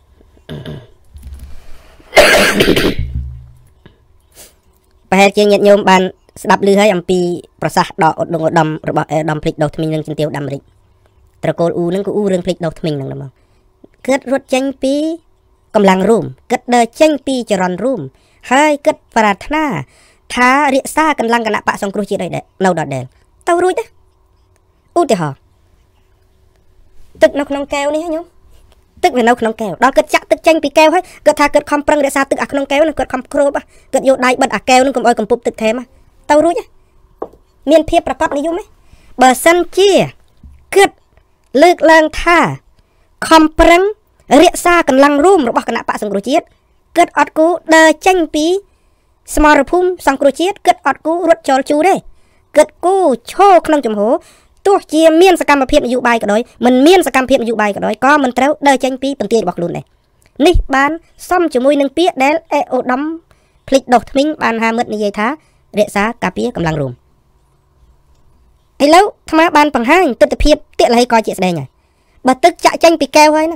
ប្រហែលជាញាតិញោមបានស្ដាប់ឮហើយអំពីប្រសាសន៍ដ៏ឧត្តមឧត្តមរបស់អេដាមភ្លេចដុសធ្មេញនឹងជំទាវដាំរិចត្រកូលអ៊ូនឹងក៏អ៊ូរឿងភ្លេចដុសធ្មេញនឹងហ្មងគិតរត់ចេញពីកម្លាំងរួមគិតដើរចេញពីចរន្តរួមហើយគិតប្រាថ្នាថារក្សាកម្លាំងគណៈបកសង្គ្រោះជាតិឲ្យនៅដដែលទៅរួចទេឧទាហរណ៍ទឹកនៅក្នុងកែវនេះញោមទឹកវានៅក្នុងកែវដល់គិតចាក់ទឹកចេញពីកែវហើយគិតថាគិតខំប្រឹងរក្សាទឹកអាក្នុងកែវនឹងគិតខំគ្របគិតយកដៃបិទអាកែវនឹងកុំឲ្យកំពប់ទឹកថែមទៅរួចមានភាពប្រកបនិយមទេបើសិនជាគិតលើកឡើងថាខំប្រឹងរក្សាកម្លាំងរួមរបស់គណៈបកសង្គ្រោះជាតិគិតអត់គូដើរចេញពីស្មរភូមិសង្គ្រោះជាតិគិតអត់គូរត់ចូលជូរទេគិតគូឈរក្នុងចំហទោះជាមានសកម្មភាពនយោបាយក៏ដោយមិនមានសកម្មភាពនយោបាយក៏ដោយក៏មិនត្រូវដើរចេញពីបន្ទាយរបស់ខ្លួនដែរនេះបានសមជាមួយនឹងពាក្យដែលអេអូដាមភ្លេចដុសធ្មេញបានហាមិត្តនិយាយថារក្សាការពារកម្លាំងរួមឥឡូវអាត្មាបានបង្ហាញទស្សនវិជ្ជាទិដ្ឋលហីក៏ជាស្ដែងហើយបើទឹកចាក់ចេញពីកែវហើយហ្នឹង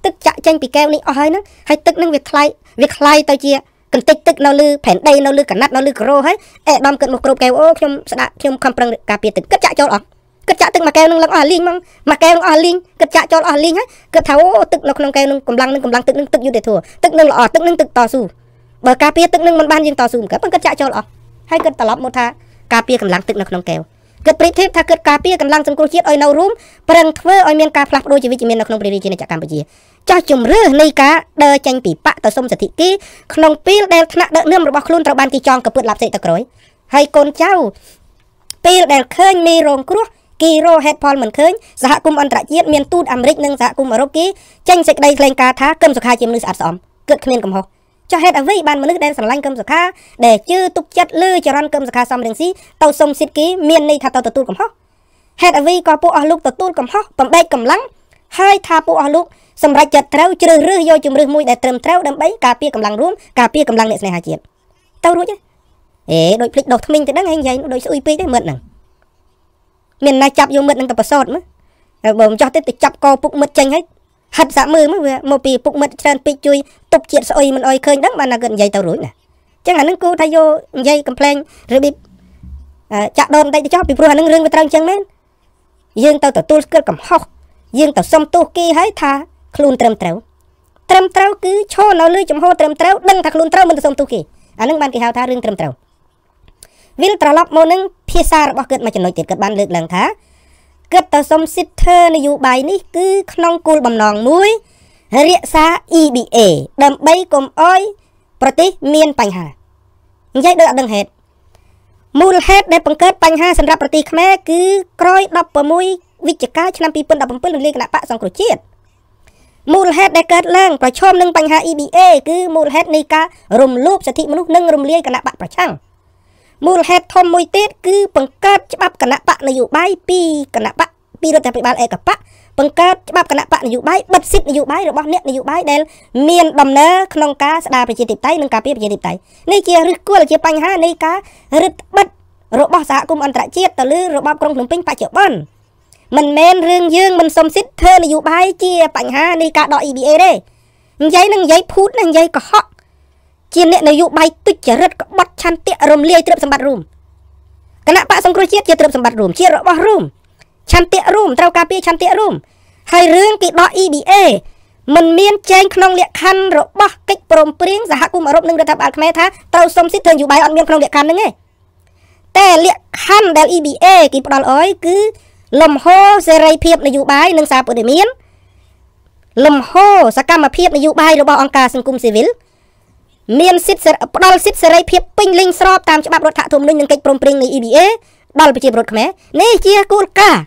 ទឹកចាក់ចេញពីកែវនេះអស់ហើយហ្នឹងហើយទឹកនឹងវាคล้ายទៅជាកន្តិចទឹកនៅលើផែនដីនៅលើកណាត់នៅលើក្រោហើយអេដំគិតមកគ្របកែវអូខ្ញុំស្ដាប់ខ្ញុំខំប្រឹងការពារទឹកគិតចាក់ចូលអស់គិតចាក់ទឹកមួយកែវនឹងឡើងអស់លីងមកមួយកែវនឹងអស់លីងគិតចាក់ចូលអស់លីងហើយគិតថាអូទឹកនៅក្នុងកែវនឹងកម្លាំងទឹកនឹងទឹកយុទ្ធធัวទឹកនឹងល្អទឹកនឹងទឹកតស៊ូបើការពារទឹកនឹងមិនបានយើងតស៊ូមិនគិតចាក់ចូលអស់ហើយគិតត្រឡប់មកថាការពារកម្លាំងទឹកនៅក្នុងកែវគិតប្រៀបធៀបថាគិតការពារកម្លាំងសង្គ្រោះជាតិឲ្យនៅរួមប្រឹងធ្វើឲ្យមានការផ្លាស់ប្ដូរជាវិជ្ជមាននៅក្នុងព្រះរាជាណាចក្រកម្ពុជាចាស់ជំរឿសនៃការដើរចេញពីបកទៅសុំសិទ្ធិគីក្នុងពេលដែលថ្នាក់ដឹកនាំរបស់ខ្លួនត្រូវបានគេចងកពើឡាប់សេតក្រោយហើយកូនចៅពេលដែលឃើញមេរងគ្រោះគេរកហេតុផលមិនឃើញសហគមន៍អន្តរជាតិមានទូតអាមេរិកនិងសហគមន៍អឺរ៉ុបគេចេញសេចក្តីថ្លែងការណ៍ថាកឹមសុខាជាមនុស្សស្អាតស្អំគិតគ្មានកំហុសចុះហេតុអ្វីបានមនុស្សដែលស្រឡាញ់កឹមសុខាដែលជឿទុកចិត្តលើចរន្តកឹមសុខាសំរងស៊ីទៅសុំសិទ្ធិគេមានន័យថាទៅទទួលកំហុសហេតុអ្វីក៏ពួកអស់លោកទទួលកំហុសបំបែកកម្លាំងហើយថាពួកអស់លោកសម្រាប់ចិត្តត្រូវជ្រើសរើសយកជំរឿសមួយដែលត្រឹមត្រូវដើម្បីការពារកម្លាំងរួមការពារកម្លាំងអ្នកស្នេហាជាតិទៅរួចដូចភ្លេចដោះថ្មិញទៅដឹងហើយនិយាយដូចស្អុយពេកទេមិត្តហ្នឹងមានណាចាប់យកមិត្តនឹងទៅប្រសោតមើលបើមិនចោះទេទៅចាប់កពុកមិត្តចេញហើយហិតសាក់មើលវាមកពីពុកមិត្តច្រើនពេកជួយទប់ជាតិស្អុយមិនអុយឃើញដឹងបានតែគាត់និយាយទៅរួចណាអញ្ចឹងអានឹងគូថាយកនិយាយកំ pl ែងរបៀបចាក់ដូនបន្តិចទៅចោះពីព្រោះអានឹងរឿងវាត្រូវអញ្ចឹងមែនយើងទៅទទួលស្គាល់កំហុសយើងទៅសុំទោសគេហើយថាខ្លួនត្រឹមត្រូវគឺឈរនៅលើចំហត្រឹមត្រូវដឹងថាខ្លួនត្រូវមិនទៅសុំទោសគេអានឹងបានគេហៅថារឿងត្រឹមត្រូវវិលត្រឡប់មកនឹងភាសារបស់គាត់មួយចំណុចទៀតគាត់បានលើកឡើងថាគាត់ទៅសុំសិទ្ធិនយោបាយនេះគឺក្នុងគោលបំណងមួយរក្សា EBA ដើម្បីកុំអោយប្រទេសមានបញ្ហានិយាយដោយអត់ដឹងហេតុមូលហេតុដែលបង្កើតបញ្ហាសម្រាប់ប្រទេសខ្មែរគឺក្រោយ16វិច្ឆិកាឆ្នាំ2017រំលាយគណៈបកសង្គ្រោះជាតិមូលហេតុដែលកើតឡើងប្រឈមនឹងបញ្ហា EBA គឺមូលហេតុនៃការរំលោភសិទ្ធិមនុស្សនិងរំលាយគណៈបកប្រឆាំងមូលហេតុធំមួយទៀតគឺបង្កើតច្បាប់គណៈបកនយោបាយពីគណៈបកពីរដ្ឋាភិបាលឯកបកបង្កើតច្បាប់គណៈបកនយោបាយបិទសិទ្ធិនយោបាយរបស់អ្នកនយោបាយដែលមានដំណើរក្នុងការស្ដារប្រជាធិបតេយ្យនិងការពារប្រជាធិបតេយ្យនេះជាឫសគល់ជាបញ្ហានៃការរឹតបន្តឹងរបស់សហគមន៍អន្តរជាតិទៅលើរបបក្រុងភ្នំពេញបច្ចុប្បន្នមិនមែនរឿងយើងមិនសុំសិទ្ធិធ្វើនយោបាយជាបញ្ហានៃការដក EBA ទេនិយាយនឹងនិយាយភូតនិយាយកុហកជាអ្នកនយោបាយទុច្ចរិតក្បត់ឆន្ទៈរំលាយទ្រព្យសម្បត្តិរួមគណៈបកសង្គ្រោះជាតិជាទ្រព្យសម្បត្តិរួមជារបស់រួមឆន្ទៈរួមត្រូវការពារឆន្ទៈរួមហើយរឿងគេដក EBA មិនមានចែងក្នុងលក្ខខណ្ឌរបស់កិច្ចព្រមព្រៀងសហគមន៍អឺរ៉ុបនិងរដ្ឋាភិបាលខ្មែរថាត្រូវសុំសិទ្ធិធ្វើនយោបាយអត់មានក្នុងលក្ខខណ្ឌហ្នឹងទេតែលក្ខខណ្ឌដែល EBA គេផ្ដល់ឲ្យគឺលំហសេរីភាពនយោបាយនិងសារព័ត៌មានលំហសកម្មភាពនយោបាយរបស់អង្គការសង្គមស៊ីវិលមានសិទ្ធិផ្ដល់សិទ្ធិសេរីភាពពេញលេញស្របតាមច្បាប់រដ្ឋធម្មនុញ្ញនិងកិច្ចព្រមព្រៀងនៃ EBA ដល់ប្រជាពលរដ្ឋខ្មែរនេះជាគោលការណ៍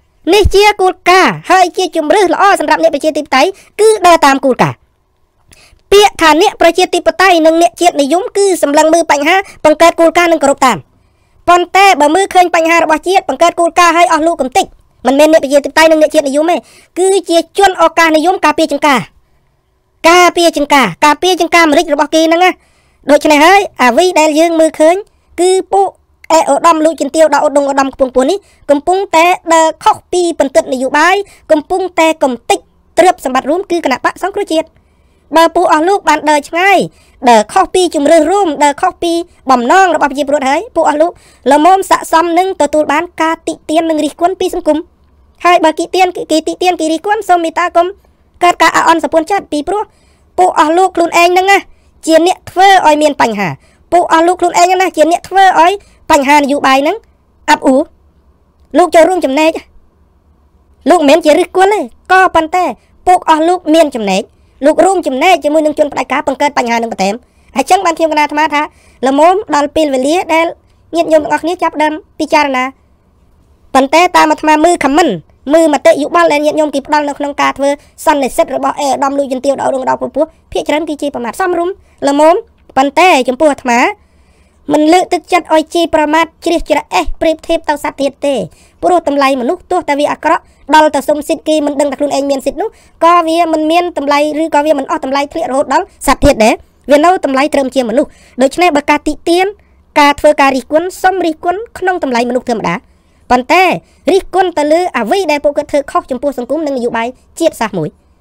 ហើយជាជំរឿសល្អសម្រាប់អ្នកប្រជាធិបតេយ្យគឺដើរតាមគោលការណ៍ពាក្យថាអ្នកប្រជាធិបតេយ្យនិងអ្នកជាតិនិយមគឺសម្លឹងមើលបញ្ហាបង្កើតគោលការណ៍និងគោរពតាមប៉ុន្តែបើមើលឃើញបញ្ហារបស់ជាតិបង្កើតគោលការណ៍ឲ្យអស់លោកកំតិចមិនមែនអ្នកប្រជាធិបតេយ្យនិងអ្នកជាតិនិយមទេគឺជាជនឱកាសនិយមការពារចង្ការអាមេរិករបស់គេហ្នឹងណាដូច្នេះហើយអាវីដែលយើងមើលឃើញគឺពួកឧត្តមលោកជំទាវដល់ឧត្តមខ្ពង់ខ្ពស់នេះកំពុងតែដើរខុសពីបន្ទិតនយោបាយកំពុងតែកំទេចទ្រព្យសម្បត្តិរួមគឺគណៈបកសង្គ្រោះជាតិបើពួកអស់លោកបានដើរឆ្ងាយដើរខុសពីជំរឿសរួមដើរខុសពីបំណងរបស់ប្រជាពលរដ្ឋហើយពួកអស់លោកល្មមស័ក្តិសមនឹងទទួលបានការតិទៀននិងរិះគន់ពីសង្គមហើយបើគេតិទៀនគេរិះគន់សូមមេត្តាកុំកើតការអន់សពុនចិត្តពីព្រោះពួកអស់លោកខ្លួនឯងហ្នឹងណាជាអ្នកធ្វើឲ្យមានបញ្ហាពួកអស់លោកខ្លួនឯងណាជាអ្នកធ្វើឲ្យបញ្ហានយោបាយហ្នឹងអាប់អ៊ូលោកចូលរួមចំណែកលោកមិនមែនជារិះគន់ទេក៏ប៉ុន្តែពួកអស់លោកមានចំណែកលោករួមចំណែកជាមួយនឹងជនផ្ដាច់ការបង្កើតបញ្ហានឹងបន្ថែមហើយចឹងបានខ្ញុំកណាអាត្មាថាល្មមដល់ពេលវេលាដែលញាតិញោមទាំងអស់គ្នាចាប់ដើមពិចារណាប៉ុន្តែតាមអាត្មាមើលខមមិនមើលមតិយោបល់ដែលញាតិញោមគេផ្ដល់នៅក្នុងការធ្វើសន្និសិទរបស់ឧត្តមលោកជំទាវដល់រងដល់ពពោះភាគច្រើនគឺជាប្រមាថសមរម្យល្មមប៉ុន្តែចំពោះអាត្មាមិនលើកទឹកចិត្តឲ្យជេរប្រមាថជ្រះច្រអេះប្រៀបធៀបទៅសត្វទៀតទេព្រោះតម្លៃមនុស្សទោះតែវាអាក្រក់ដល់ទៅសុំសិទ្ធិគេមិនដឹងថាខ្លួនឯងមានសិទ្ធិនោះក៏វាមិនមានតម្លៃឬក៏វាមិនអស់តម្លៃធ្លាក់រហូតដល់សត្វទៀតដែរវានៅតម្លៃត្រឹមជាមនុស្សដូច្នេះបើការតិទៀនការធ្វើការរិះគន់សុំរិះគន់ក្នុងតម្លៃមនុស្សធម្មតាប៉ុន្តែរិះគន់ទៅលើអ្វីដែលពួកគាត់ធ្វើខុសចំពោះសង្គមនិងនយោបាយជាតិសាសន៍មួយត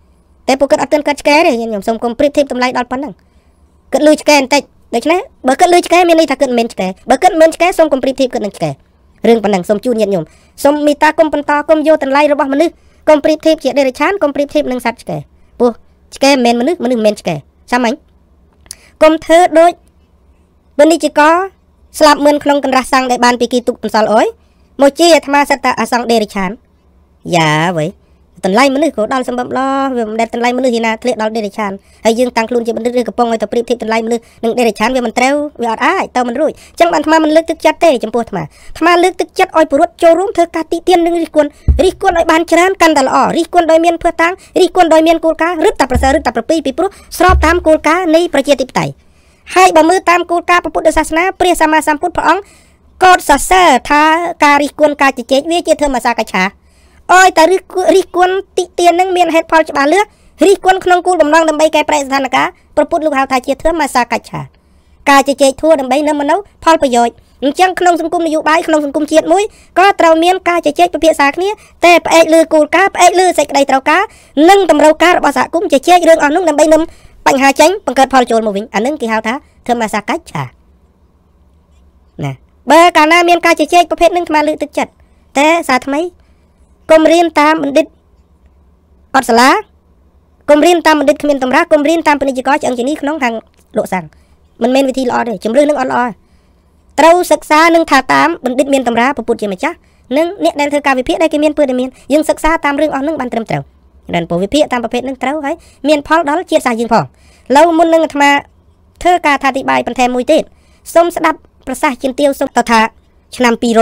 តែពួកគាត់អត់ទាន់គាត់ឆ្កែទេខ្ញុំសូមកុំប្រៀបធៀបតម្លៃដល់ប៉ុណ្ណឹងគាត់លឺឆ្កែបន្តិចដូច្នេះបើគាត់លឺឆ្កែមានន័យថាគាត់មិនមែនឆ្កែបើគាត់មិនមែនឆ្កែសូមកុំប្រៀបធៀបគាត់នឹងឆ្កែរឿងប៉ុណ្ណឹងសូមជូនញាតិញោមសូមមេត្តាគុំបន្តគុំយកតម្លៃរបស់មនុស្សកុំប្រៀបធៀបជាដេរឆានកុំប្រៀបធៀបនឹងសត្វឆ្កែព្រោះឆ្កែមិនមែនមនុស្សមិនមែនឆ្កែចាំមិញកុំធ្វើដូចវិនិច្ឆ័យកស្លាប់មិនក្នុងកណ្ដាស់សាំងដែលបានពីគីទុកបន្សល់អុយមកជាអាត្មាសិតតាអសង្ឃដេរឆានយ៉ាវ៉ៃតម្លៃមនុស្សក៏ដល់សម្បត្តិឡវាមិនដែលតម្លៃមនុស្សឯណាធ្លាក់ដល់ដេរឆានហើយយើងតាំងខ្លួនជាបណ្ឌិតឬកំពុងឲ្យតែប្រៀបធៀបតម្លៃមនុស្សនឹងដេរឆានវាមិនត្រូវវាអត់អាចទៅមិនរួចអញ្ចឹងបានអាត្មាមិនលើកទឹកចិត្តទេចំពោះអាត្មាលើកទឹកចិត្តឲ្យពលរដ្ឋចូលរួមធ្វើការទីទាននឹងរិះគន់ឲ្យបានច្រើនកាន់តែល្អរិះគន់ដោយមានភ័ស្តុតាងរិះគន់ដោយមានគោលការណ៍រឹតតែប្រសើររឹតតែប្រពីពីព្រោះស្របតាមគោលការណ៍នៃប្រជាធិបតេយ្យហើយបើមើលតាមគោលការណ៍ពុទ្ធសាសនាព្រះសម្មាសម្ពុទ្ធព្រះអង្គក៏សរសើរថាការរិះគន់ការជជែកវាជាធម្មសាកច្ឆាអើយតែរិះគន់តិទាននឹងមានហេតុផលច្បាស់លាស់រិះគន់ក្នុងគោលបំណងដើម្បីកែប្រែស្ថានភាពប្រពុតលោកហៅថាជាធម្មសាកច្ឆាការជជែកធัวដើម្បីនាំមកនូវផលប្រយោជន៍អញ្ចឹងក្នុងសង្គមនយោបាយក្នុងសង្គមជាតិមួយក៏ត្រូវមានការជជែកពិភាក្សាគ្នាតែផ្អែកលើគោលការណ៍ផ្អែកលើសេចក្តីត្រូវការនិងតម្រូវការរបស់សហគមន៍ជជែករឿងអស់នោះដើម្បីនាំបញ្ហាចេញបង្កើតផលចូលមកវិញអានឹងគេហៅថាធម្មសាកច្ឆាណាបើកាលណាមានការជជែកប្រភេទនឹងអាលើកទឹកចិត្តតែសារថ្មីកុំរៀនតាមបណ្ឌិតអត់សាលាកុំរៀនតាមបណ្ឌិតគ្មានតម្រាកុំរៀនតាមពាណិជ្ជករឆ្អឹងជំនីក្នុងខាងលោកសាំងមិនមែនវិធីល្អទេជំរឿននឹងអត់ល្អត្រូវសិក្សានឹងថាតាមបណ្ឌិតមានតម្រាពុទ្ធជាម្ចាស់និងអ្នកដែលធ្វើការវិភាគដែលគេមានពើដែលមានយើងសិក្សាតាមរឿងអស់នឹងបានត្រឹមត្រូវដល់ពវិភាគតាមប្រភេទនឹងត្រូវហើយមានផលដល់ជាតិសាសន៍យើងផងlâuមុននឹងអាត្មាធ្វើការថាអធិប្បាយបន្ថែមមួយទៀតសូមស្ដាប់ប្រសាសន៍ជាទាវសូមតថាឆ្នាំ219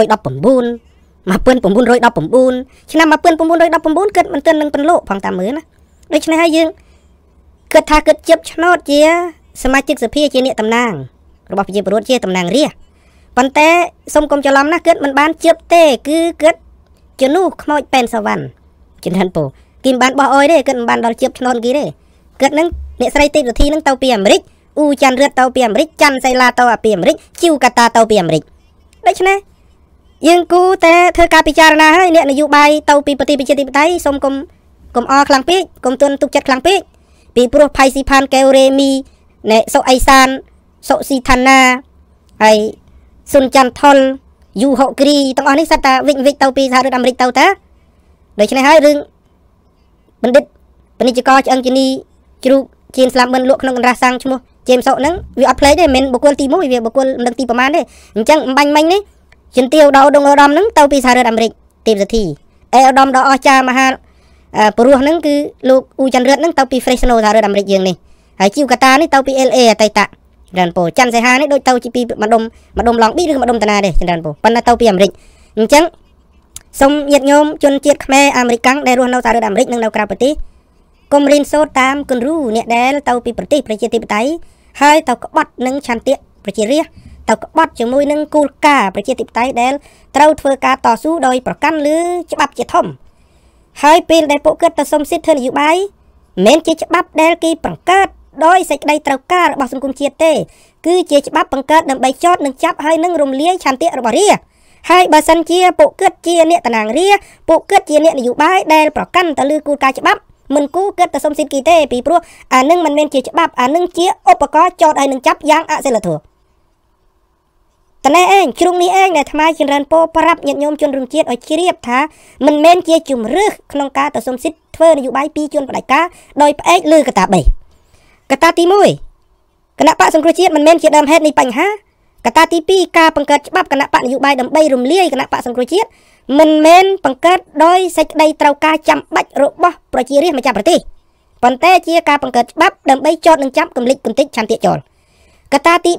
1919ឆ្នាំ1919គិតមិនទាន់នឹងបន្លកផងតាមមើលណាដូច្នេះហើយយើងគិតថាគិតជិបឆ្នោតជាសមាជិកសភាជាអ្នកតំណាងរបស់ប្រជាពលរដ្ឋជាតំណាងរាស្ត្រប៉ុន្តែសូមកុំច្រឡំណាគិតមិនបានជិបទេគឺគិតជំនួសខ្មោចប៉ែនសវណ្ណជំនាន់ពោគេមិនបានបោះអុយទេគិតមិនបានដល់ជិបឆ្នោតគេទេគិតនឹងអ្នកស្រីទេពវិធីនឹងទៅពីអាមេរិកអ៊ូច័ន្ទរតទៅពីអាមេរិកច័ន្ទសៃឡាទៅពីអាមេរិកជីវកាតាទៅពីអាមេរិកដូច្នេះយើងគូតែធ្វើការពិចារណាហើយអ្នកនយោបាយទៅពីប្រទេសប្រជាធិបតេយ្យសូមកុំអខ្លាំងពេកកុំទន់ទុកចិត្តខ្លាំងពេកពីព្រោះផៃស៊ីផានកែវរេមីណែសុអេសានសុស៊ីឋាណាហើយស៊ុនច័ន្ទថុលយូហុគ្រីទាំងអស់នេះសិតតែវិចទៅពីសហរដ្ឋអាមេរិកទៅតាដូច្នេះហើយរឿងបណ្ឌិតពាណិជ្ជករឆ្អឹងជំនីជ្រូកជាស្លាប់មិនលក់ក្នុងកណ្ដាស់សាំងឈ្មោះជេមសុហ្នឹងវាអត់ផ្លេចទេមិនបុគ្គលទី1វាបុគ្គលមិនដឹងទីប្រមាណទេអញ្ចឹងអំបញ្ញមិញនេះជំទាវដល់ដងឧត្តមហ្នឹងទៅពីសហរដ្ឋអាមេរិកទេពសធីឧត្តមដល់អស្ចារ្យមហាព្រោះហ្នឹងគឺលោកអ៊ូច័ន្ទរតហ្នឹងទៅពី Fresno សហរដ្ឋអាមេរិកយើងនេះហើយជីវកាតានេះទៅពី LA អតីតច័ន្ទពោច័ន្ទសីហានេះដូចទៅពីម្ដុំឡងប៊ីឬម្ដុំតាណាទេច័ន្ទពោប៉ុន្តែទៅពីអាមេរិកអញ្ចឹងសូមញាតិញោមជនជាតិខ្មែរអាមេរិកកាំងដែលរស់នៅសហរដ្ឋអាមេរិកនិងនៅក្រៅប្រទេសកុំរៀនសូត្រតាមគំរូអ្នកដែលទៅពីប្រទេសប្រជាធិបតេយ្យហើយទៅក្បត់នឹងឆន្ទៈប្រជារាស្ត្រទៅក្បត់ជាមួយនឹងគោលការណ៍ប្រជាធិបតេយ្យដែលត្រូវធ្វើការតស៊ូដោយប្រកាន់លើច្បាប់ជាធំហើយពេលដែលពួកគាត់ទៅសុំសិទ្ធិធ្វើនយោបាយមិនមែនជាច្បាប់ដែលគេបង្កើតដោយសេចក្តីត្រូវការរបស់សង្គមជាតិទេគឺជាច្បាប់បង្កើតដើម្បីចោទនិងចាប់ហើយនឹងរំលាយឆន្ទៈរបស់រាស្ត្រហើយបើសិនជាពួកគាត់ជាអ្នកតំណាងរាស្ត្រពួកគាត់ជាអ្នកនយោបាយដែលប្រកាន់ទៅលើគោលការណ៍ច្បាប់មិនគូគាត់ទៅសុំសិទ្ធិគេទេពីព្រោះអានឹងមិនមែនជាច្បាប់អានឹងជាឧបករណ៍ចោទឲ្យនឹងចាប់យ៉ាងអសិលធម៌តើឯងជ្រុងនេះឯងដែលថ្មចម្រើនពោប្រាប់ញាតិញោមជនរួមជាតិឲ្យជ្រាបថាមិនមែនជាជំរឿសក្នុងការទៅសុំសិទ្ធិធ្វើនយោបាយពីជនបដិការដោយផ្អែកលើកត្តា3កត្តាទី1គណៈបកសង្គ្រោះជាតិមិនមែនជាដើមហេតុនៃបញ្ហាកត្តាទី2ការបង្កើតច្បាប់គណៈបកនយោបាយដើម្បីរំលាយគណៈបកសង្គ្រោះជាតិមិនមែនបង្កើតដោយសេចក្តីត្រូវការចាំបាច់របស់ប្រជារាស្ត្រម្ចាស់ប្រទេសប៉ុន្តែជាការបង្កើតច្បាប់ដើម្បីចោទនិងចាប់កំលិចកំតិចឆន្ទៈចោលកត្តាទី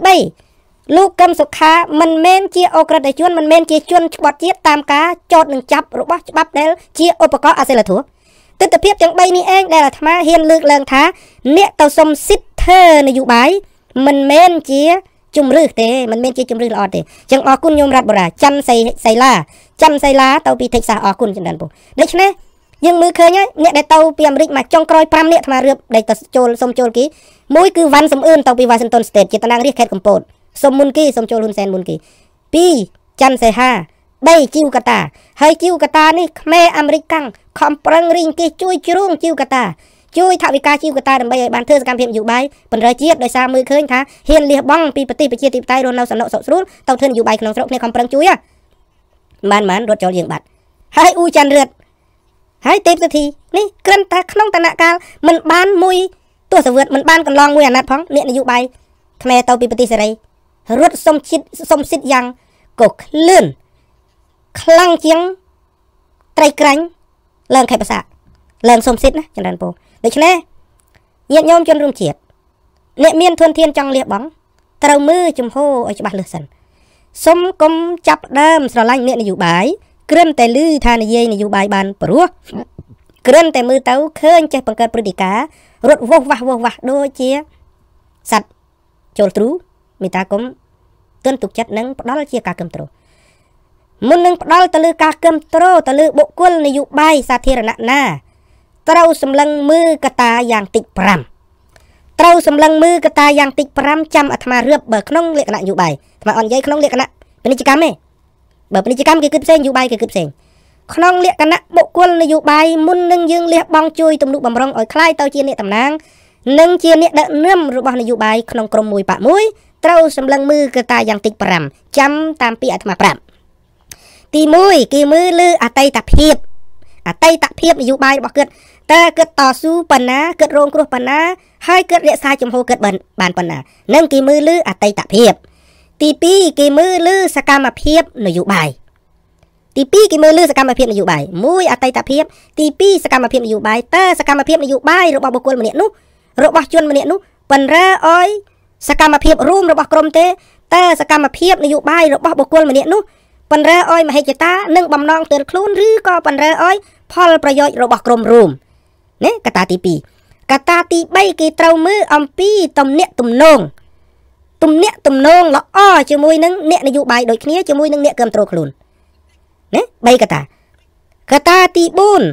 3លោកកឹមសុខាមិនមែនជាអក្រិតជនមិនមែនជាជនក្បត់ជាតិតាមការចោទនិងចាប់របស់ច្បាប់ដែលជាឧបករណ៍អសិលធម៌ទិដ្ឋភាពទាំង3នេះឯងដែលអាត្មាហ៊ានលើកឡើងថាអ្នកទៅសុំសិទ្ធិធ្វើនយោបាយមិនមែនជាជំរឿសទេមិនមែនជាជំរឿសល្អទេចឹងអរគុណញោមរតបូរ៉ាច័ន្ទសៃឡាទៅពីតិចសាអរគុណចំនួនពុដូច្នេះយើងមើលឃើញហើយអ្នកដែលទៅពីអាមេរិកមកចុងក្រោយ5នាក់អាត្មារឿបដែលទៅចូលសុំចូលគេមួយគឺវ៉ាន់សំអឿនទៅពី Washington State ជាតំណាងរាស្ត្រខេត្តកំពតសុំមុនគេសុំចូលហ៊ុនសែនមុនគេ2ច័ន្ទសីហា3ជីវកាតាហើយជីវកាតានេះខ្មែរអាមេរិកកាំងខំប្រឹងរីងគេជួយជ្រួងជីវកាតាជួយថវិកាជីវកតាដើម្បីឲ្យបានធ្វើសកម្មភាពនយោបាយបណ្រើជាតិដោយសារមើលឃើញថាហ៊ានលះបង់ពីប្រទេសប្រជាធិបតេយ្យរស់នៅសន្តិសុខស្រួលទៅធ្វើនយោបាយក្នុងស្រុកគ្នាខំប្រឹងជួយបានរត់ចូលយើងបាត់ហើយអ៊ូចាន់រឹតហើយទេពសទ្ធីនេះគ្រាន់តែក្នុងឋានៈកាលមិនបានមួយទស្សវត្សមិនបានកន្លងមួយអាណត្តិផងអ្នកនយោបាយខ្មែរទៅពីប្រទេសសេរីរត់សុំសិទ្ធយ៉ាងក៏ក្លឿនខ្លាំងជាងត្រីក្រាញ់ឡើងខេបសាឡើងសុំសិទ្ធណាចន្ទរពូដូច្នេះញាតិញោមជនរួមជាតិអ្នកមានធនធានចង់លះបង់ត្រូវមើលជំហរឲ្យច្បាស់លើសសិនសុំកុំចាប់ដើមស្រឡាញ់អ្នកនយោបាយគ្រាន់តែឮថានិយាយនយោបាយបានព្រោះគ្រាន់តែមើលទៅឃើញចេះបង្កើតព្រឹត្តិការណ៍រត់វោះវាស់ដូចជាសត្វចូលទ្រូមេតាគុំទន់ទុកចិត្តនឹងផ្ដាល់ជាការគ្រប់គ្រងមុននឹងផ្ដាល់ទៅលើការគ្រប់គ្រងទៅលើបុគ្គលនយោបាយសាធារណៈណាត្រូវសម្លឹងមើលកត្តាយ៉ាងតិច5ត្រូវសម្លឹងមើលកត្តាយ៉ាងតិច5ចាំអាត្មារៀបបើក្នុងលក្ខណៈនយោបាយអាត្មាអត់និយាយក្នុងលក្ខណៈពាណិជ្ជកម្មទេបើពាណិជ្ជកម្មគេគិតផ្សេងនយោបាយគេគិតផ្សេងក្នុងលក្ខណៈបុគ្គលនយោបាយមុននឹងយើងលះបង់ជួយទំនុកបំរុងឲ្យคล้ายទៅជាអ្នកតំណាងនិងជាអ្នកដឹកនាំរបស់នយោបាយក្នុងក្រុមមួយបកមួយត្រូវសម្លឹងមើលកត្តាយ៉ាងតិច5ចាំតាមពីអាត្មាប្រាប់ទី1គេមើលលើអតីតភាពនយោបាយរបស់គាត់តើគាត់តស៊ូប៉ុណ្ណាគាត់រងគ្រោះប៉ុណ្ណាហើយគាត់រក្សាចំហគាត់បានប៉ុណ្ណានឹងគេមើលលើអតីតភាពទី2គេមើលលើសកម្មភាពនយោបាយគេមើលលើសកម្មភាពនយោបាយ1អតីតភាពទី2សកម្មភាពនយោបាយតើសកម្មភាពនយោបាយរបស់បុគ្គលម្នាក់នោះរបស់ជនម្នាក់នោះបណ្រើឲ្យសកម្មភាពរួមរបស់ក្រុមទេតើសកម្មភាពនយោបាយរបស់បុគ្គលម្នាក់នោះបណ្រើឲ្យមហិច្ឆតានិងបំណងទើខ្លួនឬក៏បណ្រើឲ្យផលប្រយោជន៍របស់ក្រុមរួមណាកត្តាទី2កត្តាទី3គេត្រូវមើលអំពីទំនាក់ទំនងល្អជាមួយនឹងអ្នកនយោបាយដូចគ្នាជាមួយនឹងអ្នកគ្រប់គ្រងខ្លួនណា3កត្តាទី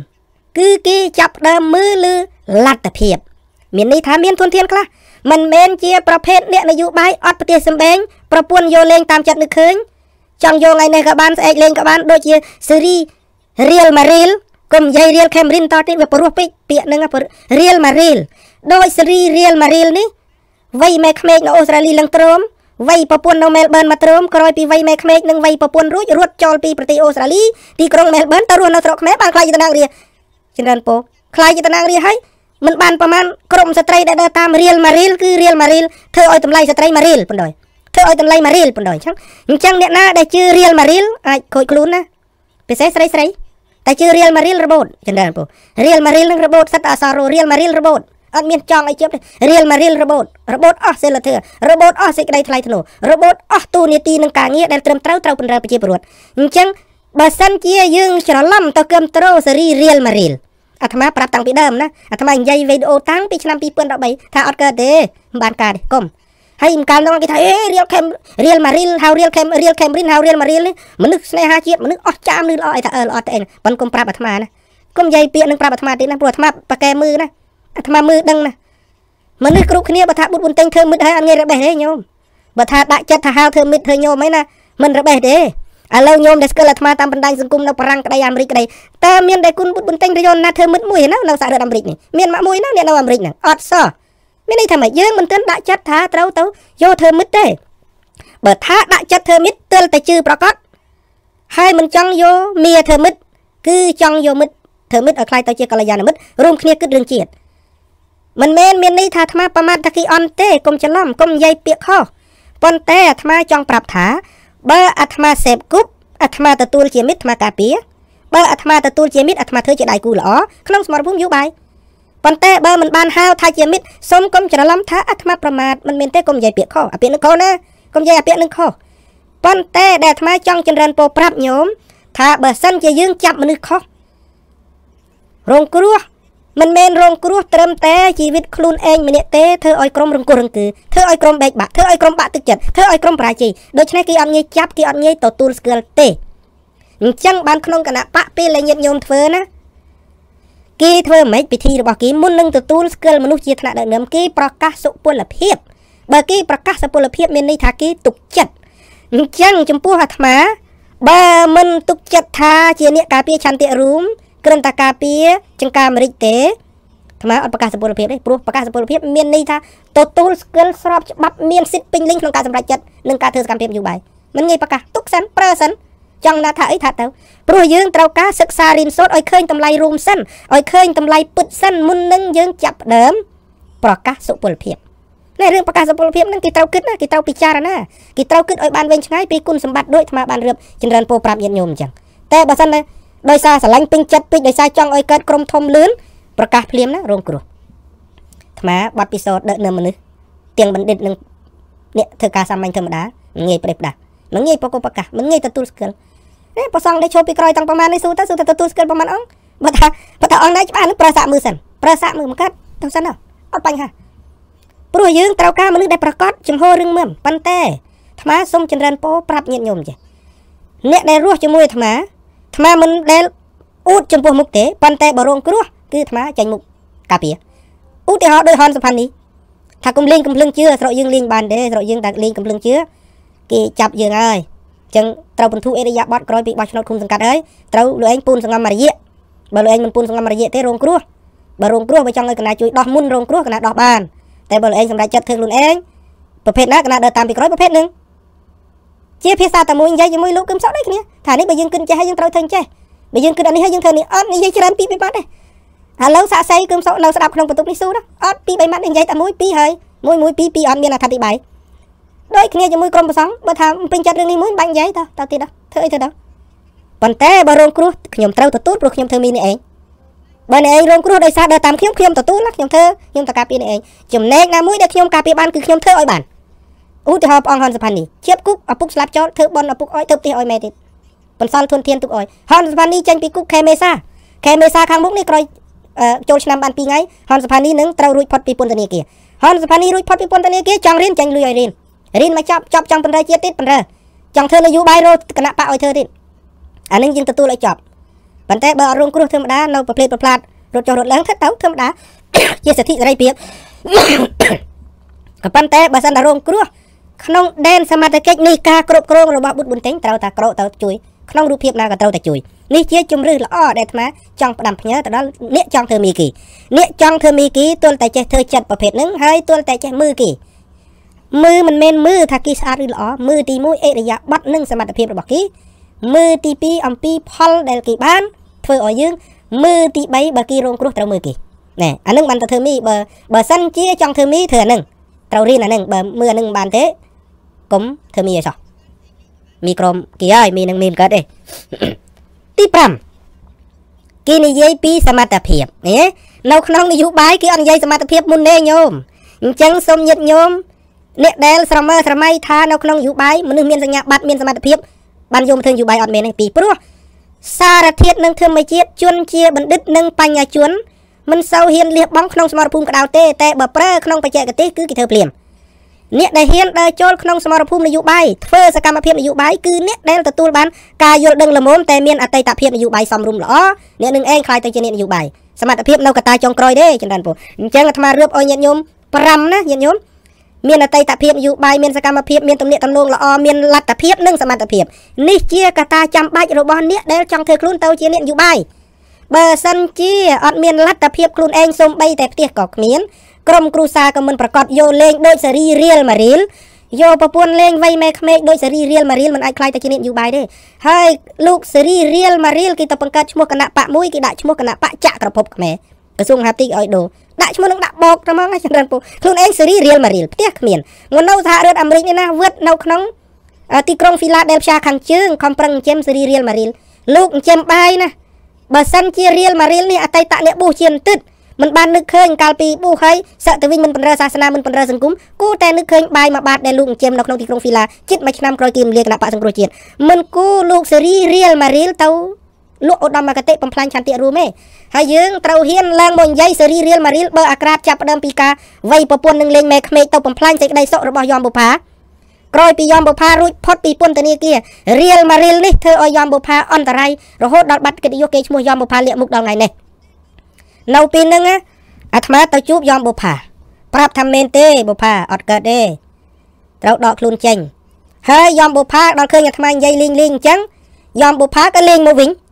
4គឺគេចាប់ដើមមើលលើលទ្ធភាពមានន័យថាមានធនធានខ្លះមិនមែនជាប្រភេទអ្នកនយោបាយអត់ប្រទេសសម្បែងប្រពន្ធយកលេងតាមចិត្តនឹកឃើញចង់យកថ្ងៃនេះក៏បានស្អែកលេងក៏បានដូចជាស៊េរីរៀលម៉ារីលកុំនិយាយរៀលខេមរិនតទៀតវាព្រោះពេកពាក្យហ្នឹងរៀលម៉ារីលដោយស៊េរីរៀលម៉ារីលនេះវ័យម៉ែក្មេកនៅអូស្ត្រាលីឡើងទ្រាំវ័យប្រពន្ធនៅមែលប៊នមកទ្រាំក្រោយពីវ័យម៉ែក្មេកនិងវ័យប្រពន្ធរួចរត់ចូលពីប្រទេសអូស្ត្រាលីទីក្រុងមែលប៊នទៅរស់នៅស្រុកខ្មែរបានខ្លាចជាតំណាងរាស្ត្រចម្រើនពោខ្លាចជាតំណាងរាស្ត្រហើយមិនបានប្រមាណក្រុមស្ត្រីដែលដើរតាមរៀលម៉ារីលគឺរៀលម៉ារីលធ្វើឲ្យតម្លៃស្ត្រីម៉ារីលបណ្ដោយធ្វើឲ្យតម្លៃម៉ារីលបណ្ដោយអញ្ចឹងអ្នកណាដែលជឿរៀលម៉ារីលអាចខូចខ្លួនណាពិសេសស្រីតែជឿរៀលម៉ារីលរបូតចម្រើនពោរៀលម៉ារីលនឹងរបូតសិតអសររៀលម៉ារីលរបូតអត់មានចង់ឲ្យជិបរៀលម៉ារីលរបូតអស់សិលធម៌របូតអស់សេចក្តីថ្លៃថ្នូររបូតអស់ទូនីតិនឹងការងារដែលត្រឹមត្រូវបណ្រើប្រជាពលរដ្ឋអញ្ចឹងបើសិនជាយើងច្រឡំទៅគ្រប់ត្រូសេរីរៀលម៉ារីលអាត្មាប្រាប់តាំងពីដើមណាអាត្មានិយាយវីដេអូតាំងពីឆ្នាំ2013ថាអត់កើតទេមិនបានកើតទេកុំហើយមិនកាលនោះគេថារៀលម៉ារីលហៅរៀលខេមរិនហៅរៀលម៉ារីលនេះមនុស្សស្នេហាជាតិមនុស្សអស់ចាមលឺល្អអីថាល្អតែប៉ុនកុំប្រាប់អាត្មាណាកុំនិយាយពាក្យនឹងប្រាប់អាត្មាទៀតណាព្រោះអាត្មាប៉ាកែមើលណាអាត្មាមើលដឹងណាមនុស្សគ្រប់គ្នាបើថាបុតបុនតេងធ្វើមិត្តហើយអត់ងាយរបេះទេញោមបើថាដាក់ចិត្តថាហៅធ្វើមិត្តធ្វើញោមអីណាមិនរបេះទេឥឡូវញោមដែលស្គាល់អាត្មាតាមបណ្ដាញសង្គមនៅបារាំងក្តីអាមេរិកក្តីតើមានតែគុណបុតបុនតេងទៅយកណាធ្វើមិត្តមួយណានៅសហរដ្ឋអាមេរិកនេះមានម៉ាក់មួយណាអ្នកនៅអាមេរិកហ្នឹងអត់សោះមានន័យថាម៉េចយើងមិនទាន់ដាក់ចិត្តថាត្រូវទៅយកធ្វើមិត្តទេបើថាដាក់ចិត្តធ្វើមិត្តទើបតែជឿប្រកបហើយមិនចង់យកមាធ្វើមិត្តគឺចង់យកមិត្តធ្វើមិត្តឲ្យខ្លាយទៅជាកល្យាណមិត្តរួមគ្នាគិតរឿងជាតិមិនមែនមានន័យថាអាត្មាប្រមាថតាគីអន់ទេកុំច្រឡំកុំនិយាយពាក្យខុសប៉ុន្តែអាត្មាចង់ប្រាប់ថាបើអាត្មាសេពគប់អាត្មាទទួលជាមិត្តអាត្មាការពារបើអាត្មាទទួលជាមិត្តអាត្មាធ្វើជាដៃគូល្អក្នុងសមរភូមិនយោបាយប៉ុន្តែបើមិនបានហៅថាជាមិត្តសូមកុំច្រឡំថាអាត្មាប្រមាថមិនមែនទេកុំនិយាយពាក្យខុសអាពាក្យនឹងខុសណាកុំនិយាយអាពាក្យនឹងខុសប៉ុន្តែដែលអាត្មាចង់ចម្រើនពរប្រាប់ញោមថាបើសិនជាយើងចាប់មនុស្សខុសរងគ្រោះមិនមែនរងគ្រោះត្រឹមតែជីវិតខ្លួនឯងម្នាក់ទេធ្វើឲ្យក្រុមរង្គោះរង្គើធ្វើឲ្យក្រុមបែកបាក់ធ្វើឲ្យក្រុមបាក់ទឹកចិត្តធ្វើឲ្យក្រុមប្រាជ័យដូច្នេះគេអត់ងាយចាប់គេអត់ងាយទទួលស្គាល់ទេអញ្ចឹងបានក្នុងគណៈបកពេលដែលញាតិញោមធ្វើណាគេធ្វើមិនពិធីរបស់គេមុននឹងទទួលស្គាល់មនុស្សជាថ្នាក់ដឹកនាំគេប្រកាសសុពលភាពបើគេប្រកាសសុពលភាពមានន័យថាគេទុកចិត្តអញ្ចឹងចំពោះអាត្មាបើមិនទុកចិត្តថាជាអ្នកការពារឆន្ទៈរួមគ្រាន់តែការពារចង្ការអាមេរិកទេថ្មអត់ប្រកាសសុពលភាពទេព្រោះប្រកាសសុពលភាពមានន័យថាទទួលស្គាល់ស្របច្បាប់មានសិទ្ធិពេញលេញក្នុងការសម្រេចចិត្តនិងការធ្វើសកម្មភាពនយោបាយមិនងាយប្រកាសទុកសិនប្រើសិនចង់ណាថាអីថាទៅព្រោះយើងត្រូវការសិក្សារៀនសូត្រឲ្យឃើញតម្លៃរួមសិនឲ្យឃើញតម្លៃពិតសិនមុននឹងយើងចាប់ផ្ដើមប្រកាសសុពលភាពនៅរឿងប្រកាសសុពលភាពហ្នឹងគេត្រូវគិតណាគេត្រូវពិចារណាគេត្រូវគិតឲ្យបានវែងឆ្ងាយពីគុណសម្បត្តិដូចអាត្មាបានរៀបចម្រើនពោប្រាប់ញាតិញោមអញ្ចឹងតែបើសិនណាដោយសារស្រឡាញ់ពេញចិត្តពេកដោយសារចង់ឲ្យកើតក្រុមធំលឿនប្រកាសភ្លាមណារងគ្រោះអាត្មាបាត់ពិសោធន៍ដឹកនៅមនុស្សទាំងបណ្ឌិតនិងអ្នកធ្វើការសាមញ្ញធម្មតាមិនងាយប្រេះផ្ដាស់មិនងាយប្រកបប្រកាសមិនងាយទទួលស្គាល់នេះប្រសងដែលឈប់ពីក្រោយតាំងប្រហែលនេះស៊ូទៅទទួលស្គាល់ប្រហែលអង្គបើថាអង្គណាច្បាស់នឹងប្រើសាក់មើលសិនប្រើសាក់មើលមកកាត់ទៅសិនអត់បញ្ហាព្រោះយើងត្រូវការមនុស្សដែលប្រកបចំហររឿងមើលប៉ុន្តែអាត្មាសូមចម្រើនពរប្រាប់ញាតិញោមចេះអ្នកដែលរស់ជាមួយអាត្មាមិនដែលអ៊ូតចំពោះមុខទេប៉ុន្តែបើរងគ្រោះគឺអាត្មាចាញ់មុខការពារឧទាហរណ៍ដោយហនសុផាន់នេះថាកុំលេងកំភ្លឹងជឿស្រុកយើងលេងបានទេស្រុកយើងតែលេងកំភ្លឹងជឿគេចាប់យើងហើយអញ្ចឹងត្រូវបន្ធូរអេរិយាបថក្រោយពីបោះឆ្នោតឃុំសង្កាត់ហើយត្រូវលោកឯងពូនសង្ងំមួយរយៈបើលោកឯងមិនពូនសង្ងំមួយរយៈទេរងគ្រោះបើរងគ្រោះបើចង់ឲ្យកណាជួយដោះមុនរងគ្រោះកណាដោះបានតែបើលោកឯងសម្រេចចិត្តធ្វើខ្លួនឯងប្រភេទណាកណាដើរតាមពីក្រោយប្រភេទហ្នឹងជាភាសាតែមួយនិយាយជាមួយលោកគឹមសក់ដូចគ្នាថានេះបើយើងគិតចេះហើយយើងត្រូវធ្វើចេះបើយើងគិតអានេះហើយយើងធ្វើនេះអត់និយាយច្រើនពីរម៉ាត់ទេឥឡូវសាក់សៃគឹមសក់នៅស្ដាប់ក្នុងបន្ទប់នេះស៊ូណាអត់ពីរ3ម៉ាត់និយាយតែមួយពីរហើយមួយពីរអត់មានអត្ថាធិប្បាយដូចគ្នាជាមួយក្រុមប្រសង់បើថាពេញចិត្តរឿងនេះមួយបាញ់និយាយតទៀតធ្វើអីទៅដល់ប៉ុន្តែបើរងគ្រោះខ្ញុំត្រូវទទួលព្រោះខ្ញុំធ្វើមីនេះឯងបើអ្នកឯងរងគ្រោះដោយសារដើរតាមខ្ញុំទទួលខ្ញុំធ្វើខ្ញុំតការពារអ្នកឯងចំណែកណាមួយដែលខ្ញុំការពារបានគឺខ្ញុំធ្វើឲ្យបានឧទាហរណ៍ព្រះអង្គហនសុផាន់នេះជាប់គុកឪពុកស្លាប់ចោលធ្វើបន់ឪពុកអោយទៅផ្ទះអោយម៉ែទៀតបន្សល់ធនធានទុកអោយហនសុផាន់នេះចេញពីគុកខែមេសាខាងមុខនេះក្រោយចូលឆ្នាំបាន2ថ្ងៃហនសុផាន់នេះនឹងត្រូវរួចផុតពីពន្ធនាគារហនសុផាន់នេះរួចផុតពីពន្ធនាគារចង់រៀនចាញ់លុយឲ្យរៀនមកចប់ចង់បន្តជាតិទៀតបន្តចង់ធ្វើនយោបាយរកគណៈបកឲ្យធ្វើទៀតអានឹងយើងទទួលឲ្យចប់ប៉ុន្តែបើអត់រងគ្រោះធម្មតានៅប្រភេទប្រផ្លាតរត់ចុះរត់ឡើងទៅធម្មតាជាសិទ្ធិសេរីភាពក៏ប៉ុន្តែបើសិនតែរងគ្រោះក្នុងដែនសមត្ថកិច្ចនៃការគ្រប់គ្រងរបស់បុត្រប៊ុនតេងត្រូវតែក្រោកទៅជួយក្នុងរូបភាពណាក៏ត្រូវតែជួយនេះជាជំរឿសល្អដែលអាត្មាចង់ផ្ដាំផ្ញើទៅដល់អ្នកចង់ធ្វើមីគីអ្នកចង់ធ្វើមីគីទល់តែចេះធ្វើចិត្តប្រភេទហ្នឹងហើយទល់តែចេះមើលគេមើលមិនមែនមើលថាគេស្អាតឬល្អមើលទី1អេរិយាបថនិងសមត្ថភាពរបស់គេមើលទី2អំពីផលដែលគេបានធ្វើឲ្យយើងមើលទី3បើគេរងគ្រោះត្រូវមើលគេណែអានឹងបានទៅធ្វើមីបើសិនជាចង់ធ្វើមីធ្វើអានឹងត្រូវរៀនអានឹងបើមើលអានឹងបានទេកុំធ្វើមីឲ្យសោះមីក្រុមគេហើយមីនឹងមានកើតទេទី5គេនិយាយពីសមត្ថភាពនៅក្នុងនយោបាយគេអត់និយាយសមត្ថភាពមុនទេញោមអញ្ចឹងសូមញាតិញោមអ្នកដែលស្រមើស្រមៃថានៅក្នុងនយោបាយមនុស្សមានសញ្ញាបត្រមានសមត្ថភាពបានយកមកធ្វើនយោបាយអត់មែនទេពីព្រោះសារធាតុនិងធម្មជាតិជនជាបណ្ឌិតនិងបញ្ញាជនមិនសូវហ៊ានលះបង់ក្នុងសមរភូមិក្តៅទេតែបើប្រើក្នុងបច្ចេកទេសគឺគេធ្វើភ្លាមអ្នកដែលហ៊ានដើរចូលក្នុងសមរភូមិនយោបាយធ្វើសកម្មភាពនយោបាយគឺអ្នកដែលទទួលបានការយល់ដឹងល្មមតែមានអតីតភាពនយោបាយសមរម្យល្អអ្នកនឹងឯងខ្លាយទៅជាអ្នកនយោបាយសមត្ថភាពនៅកត្តាចុងក្រោយទេចម្រើនពូអញ្ចឹងអាត្មារៀបឲ្យញាតិញោម5ណាញាតិញោមមានអតីតភាពនយោបាយមានសកម្មភាពមានទំនាក់ទំនងល្អមានលទ្ធភាពនិងសមត្ថភាពនេះជាកត្តាចាំបាច់របស់អ្នកដែលចង់ធ្វើខ្លួនទៅជាអ្នកនយោបាយបើសិនជាអត់មានលទ្ធភាពខ្លួនឯងសូម្បីតែផ្ទះក៏គ្មានក្រុមគ្រួសារក៏មិនប្រកាសយកលេងដូចសេរីរៀលមករៀលយកប្រពន្ធលេងវ័យម៉ែក្មេកដូចសេរីរៀលមករៀលមិនអាចខ្លាយទៅជាអ្នកនយោបាយទេហើយលោកសេរីរៀលមករៀលគេទៅបង្កើតឈ្មោះគណៈបកមួយគេដាក់ឈ្មោះគណៈបកចក្រភពខ្មែរក្រសួងហាផ្ទៃឲ្យដូរដាក់ឈ្មោះនឹងដាក់បោកតែហ្មងចម្រើនពូខ្លួនឯងសេរីរៀលមករៀលផ្ទះគ្មានងនៅសហរដ្ឋអាមេរិកនេះណាវិតនៅក្នុងទីក្រុងហ្វីឡាដែលផ្សារខាងជើងខំប្រឹងចិញ្ចឹមសេរីរៀលមករៀលលោកចិញ្ចឹមបាយណាបើសិនជារៀលមករៀលនេះអតីតអ្នកប៊ូជាន្ទិតមិនបាននឹកឃើញកាលពីប៊ូហើយសក់ទៅវិញមិនបណ្រើសាសនាមិនបណ្រើសង្គមគូតែនឹកឃើញបាយមួយបាតដែលលោកចិញ្ចឹមនៅក្នុងទីក្រុងហ្វីឡាជិតមួយឆ្នាំក្រោយគេរំលាយគណៈបកសង្គ្រោះជាតិមិនគូលោកសេរីរៀលមករៀលទៅលក់ឧត្តមគតិបំផ្លាញឆន្ទៈរួមទេហើយយើងត្រូវហ៊ានឡើងមកនិយាយសេរីរៀលមករៀលបើអាក្រាតចាប់ផ្ដើមពីការវ័យប្រពន្ធនឹងលេងម៉ែក្មេកទៅបំផ្លាញសេចក្តីសុខរបស់យមបុប្ផាក្រោយពីយមបុប្ផារួចផុតពីពន្ធនាគាររៀលមករៀលនេះធ្វើឲ្យយមបុប្ផាអន្តរាយរហូតដល់បាត់កិត្តិយសគេឈ្មោះយមបុប្ផាលាកមុខដល់ថ្ងៃនេះនៅពេលហ្នឹងអាត្មាទៅជួបយមបុប្ផាប្រាប់ថាមែនទេបុប្ផាអត់កើតទេត្រូវដកខ្លួនចេញហើយយមបុប្ផាដល់ឃើញអាត្មានិយាយលេងអញ្ចឹងយមបុប្ផាក៏លេងមកវិញ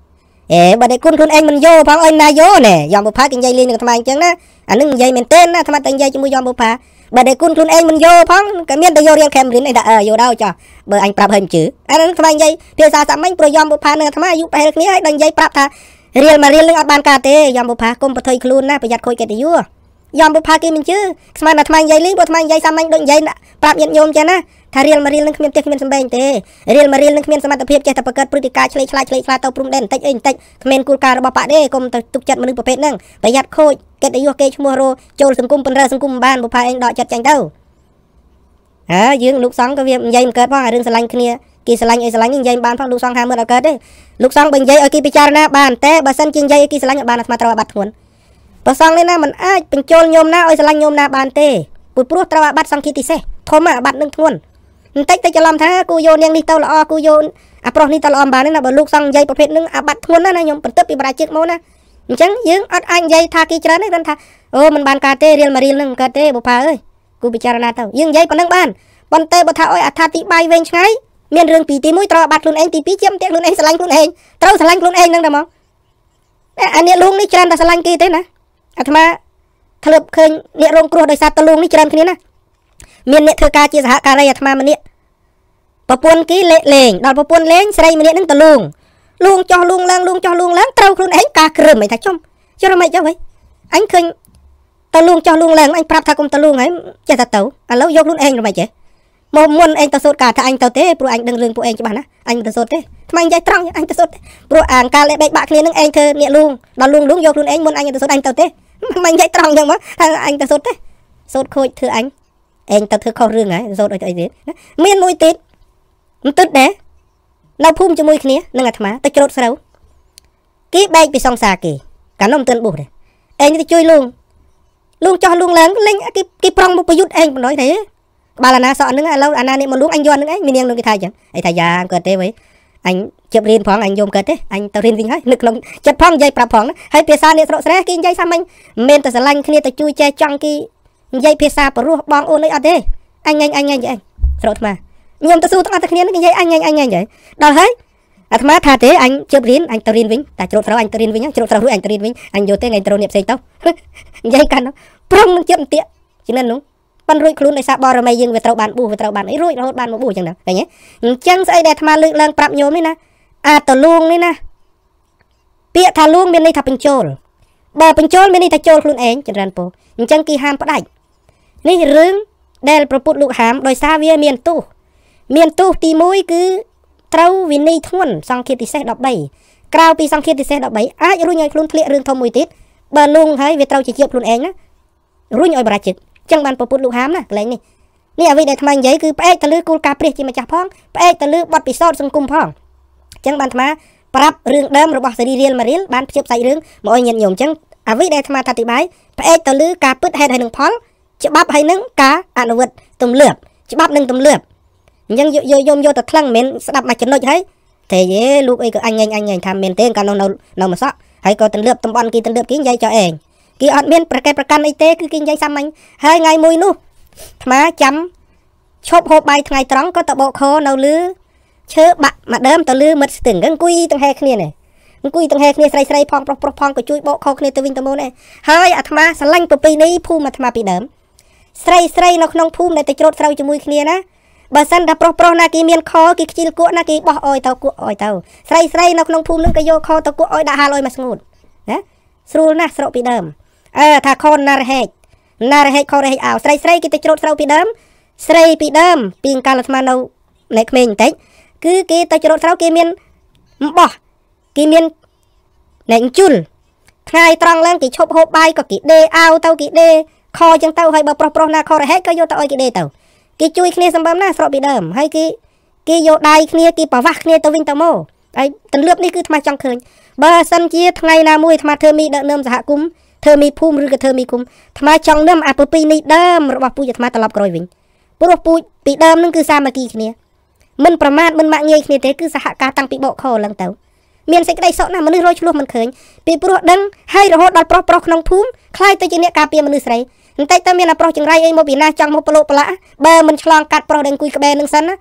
bà đây cún anh mình vô phong ơi na vô nè dòm bột phá kinh dây liên được tham anh chẳng na anh nâng dây mình tên na tham anh dây cho mua dòm bột phá bà đây cún anh mình vô phong cái miếng tay vô riêng kèm đến này đã vô đâu cho bờ anh prap hình chữ anh tham anh dây phía xa sắm anh pro dòm bột phá nữa tham anh dụ phải cái này đằng dây prap tha riêng mà riêng lưng ở bàn cà tê dòm bột phá cùng bật thời luôn na phải giặt khôi cái tí vô dòm bột phá kia mình chứ mà là tham anh dây liên bột tham anh dây xăm anh đừng dây prap nhận nhôm cho naถ้าเรียนมาเรียนนึงขมิ้นเตะขมิ้นสบายเตะเรียนมาเรียนนึงขมิ้นสมรรถภาพใจแต่ประกาศพฤติการเฉลี่ยเตาปรุงเด่นเตะเองเตะขมิ้นกูการระบปะเด้กรมตุกจัดมันนึงประเภทนั่งประหยัดโคยเกตอายุเกชมัวโรโจลสังกุมเป็นเรือสังกุมบ้านบุพายเองดอกจัดจังเต้ายืงลูกสองก็เวียนยัยมันเกิดเพราะเรื่องสลังขี้กีสลังไอ้สลังยิ่งยัยบ้านเพราะลูกสองหาเมื่อเราเกิดเด้ลูกสองเป็นยัยไอ้กีพิจารณาบ้านแต่บัสันจริงยัยไอ้กีสลังบ้านมาตราบัดทวนบัสองเลยนะมันอ้ายเป็นโจลโยมนะไอ้สลังโยมนะบ้านเต้ปุยปลุกตราบัดสังคิติเสทมบัดนึงทวนแต่จะลำท่ากูโยนยังนี่เตาละกูโยนปลอกนี่เตาละบ้านนี่นะบรรลุสังใยประเภทนึงบัดทวนนะยมเป็นเติบปีบราจิกโมนะจังยืงอัดอันใยทากีจรานี่นั่นท่าโอ้มันบ้านกาเตเรียนมาเรียนนึงกาเตบุพาเอ้ยกูพิจารณาเตายืงใยปนนึงบ้านปนเตบุท่าอ้อยอัฐติใบเวงไงเมียนเรื่องปีตีมุ้ยตราบัดลุนเองตีปีเจียมเตะลุนเองสลังลุนเองเต้าสลังลุนเองนั่งเดมองอันนี้ลุงนี่จราแต่สลังกีเต้นะอาตมาถลุบเคยเนี่ยโรงครัวโดยซาตลุงนี่จราคนนี้นะเมียนเนี่ยเธอกาจีสหการอาตมามันเนี่ยปะปวนกี้เล่งดอลปะปวนเล่งใส่มันเนี่ยนึงตะลุงจ่อลุงล้างเต้าคนเองกากระไม่ทักชมเชื่อไหมเจ้าไว้อันเคยตะลุงจ่อลุงล้างอันปรับทักกุมตะลุงไงจะตะเต่าอันแล้วยกลุงเองหรือไม่เจ๊มมวนเองตะสดกาถ้าอันเต่าเต้ปลุกอันดึงเรื่องปลุกเองจะบ้านะอันตะสดเต้ทำไมใจตรังอันตะสดปลุกอ่างการเละใบบักเนี่ยนึงเองเธอเนี่ยลุงดอลลุงยกลุงเองมวนอันตะสดอันเต่าเต้ทำไมใจตรังยังวะอันตะสดเต้สดโคตรเธออันเองตะเธอเข้าเรื่องไงสดอะไรเด็ดเมียนมวยติดมันตึ๊ดเด้เราพุ่มจมูกนี้นั่งอัฐมาตะจรดเสากี้ใบไปซองสากีการน้องเตือนบุตรเองจะช่วยลุงจ่อลุงแรงเล่นกี้ปรองบุปยุทธ์เองมันน้อยเด้บาลานาสอนนึงเราอันนั้นนี่มันลุงอันย้อนนึงไอ้มีเนียงลุงกี่ทายจังไอ้ทายาเกิดเด้ไว้อันเจ็บเรียนพองอันโยมเกิดเด้อันตะเรียนวิ่งให้นึกลงจัดพองใจปรับพองนะให้เพียซาเนี่ยสระแสกินใจซ้ำมันเมนแต่สลังขี้ตะช่วยใจจังกี้ใจเพียซาปรุบองโอนเลยอัดเด้อันไงสระมายมตะสู้ต้องอัดตะเคียนนี่อันไงvậy đó thấyอาตมาท่าเตะอันเจ็บลิ้นอันตะรินวิ่งแต่จรดเราอันตะรินวิ่งจรดเรารู้อันตะรินวิ่งอันโยเตะไงตะโรเนียบใส่เต้ายัยกันเนาะพร้อมเจ็บเตะฉะนั้นนุ๊กปันรุ่ยคลุ้นในซาบอร์ไม่ยิงเวทเราบานบูไอ้รุ่ยเราบานมาบูจังนะอย่างเงี้ยจังใส่แดดมาเลื่อนปรับโยมนี่นะตะลุงนี่นะเปียทาลุงเป็นในทับเป็นโจลบ่เป็นโจลเป็นในทับโจลคลุ้นเองจังรันโปจังกีห้ามปะได้นี่เรื่องเดลประปุลูกหามโดยซาเวียเมียนตู้ตีมุ้ยคือเต้าวินีทวนสังเกตติเสดอกใบกราวปีสังเกตติเสดอกใบรุ่ยไงคลุ้นเลี้ยเรื่องทอมวยติดเบอร์ลุงให้เวทเราจะเจียบคลุ้นเองนะรุ่ยไงบราจิตจังบันประปุลูกหามนะอะไรนี่เอาไว้ได้ทำไมยัยคือไปตะลือกูกาเปรียจิมาจากพ้องไปตะลือบัดปีซอดสังกุมพ้องจังบันธรรมะปรับเรื่องเดิมระบบสรีเรียนมาเรียนบ้านเทียบใส่เรื่องมอยเงียบจังเอาไว้ได้ธรรมะทัติบายไปตะลือกาปึ๊ดให้ได้หนึ่งพ้องจะบับให้หนึ่งกาอนุวัตตุ่มเลือบจะบับหนึ่งตุ่มเลือบยังโยมแต่คลั่งเมนสดับมาจนน้อยให้แต่เย่ลูกไอ้ก็อันไงทำเมนเต้กันเรามาซะให้ก็ตุ่มเลือบตุ่มบอลกินตุ่มเลือบกินใหญ่จ่อเองกี่อดเมนประกันไอ้เต้คือกินใหญ่ซ้ำมันให้ไงมวยนู้มาจำชอบโหบใบไงตรังก็ตะโบคอเราลือเชื่อบะมาเดิมตะลือมัดตึงกันกุยตั้งแหกเนี่ยเนี่ยกุยตั้งแหกเนี่ยใส่พองปรพองก็ช่วยโบคอเนี่ยตะวิงตะโมเนี่ยให้อาตมาสลังปีนี้พูมาอาตมาปีเดิมใส่นกน้องพูในตะจรดเราจมูกเนี่ยนะบาสันดับปรนากีเมียนคอกีจิลกัวนากีบ่ออยเตากัวออยเตาใส่นกน้องพูนึงก็โยคอเตากัวออยด่าฮาลอยมาสงบนะสู้นะสระปีเดิมถ้าคนนาร์เฮกคอร์เฮกเอาใส่กีตะจรดเราปีเดิมใส่ปีเดิมปีนการละมาเราในเขมรเต็กคือกีตะจรดเรากีเมียนบ่กีเมียนในจุลไงตรังแรงกีชอบโฮบใบก็กีเดเอาเตากีเดคอจังเตาให้บ่ปรนาคอร์เฮกก็โยเตาออยกีเดเตากีช่วยเคลียร์สมบัตินะสระปีเดิมให้กีโยได้เคลียร์กีป่าวะเคลียร์ตะวิงตะโมไอ้ตันเลือบนี่คือทำไมจังเคยบาสันเจียไงนามวยทำไมเธอมีเดินเนิมสหกุมเธอมีภูมิหรือกับเธอมีคุมทำไมจังเนิมอาปีนี้เดิมระบบปูจะทำไมตลอดกรอยวิ่งปูปูปีเดิมนั่นคือสามัคคีเคลียร์มันประมาทมันมาเงยเคลียร์แต่คือสหการตั้งปีโบคอหลังเต๋อเมียนเสกได้สอนนะมันนึกร้อยชั่วมันเคยปีปูดังให้ระหดดัดปลอกน้องภูมิคล้ายตัวจีเนียกาเปียมันนึกใส่แต่ตอนเมียนปลอกจังไรไอ้โมบีนาจังโมปโลปละเบอร์มันฉลองกัดปลอกแดงกุยกระเบนนึงสันนะ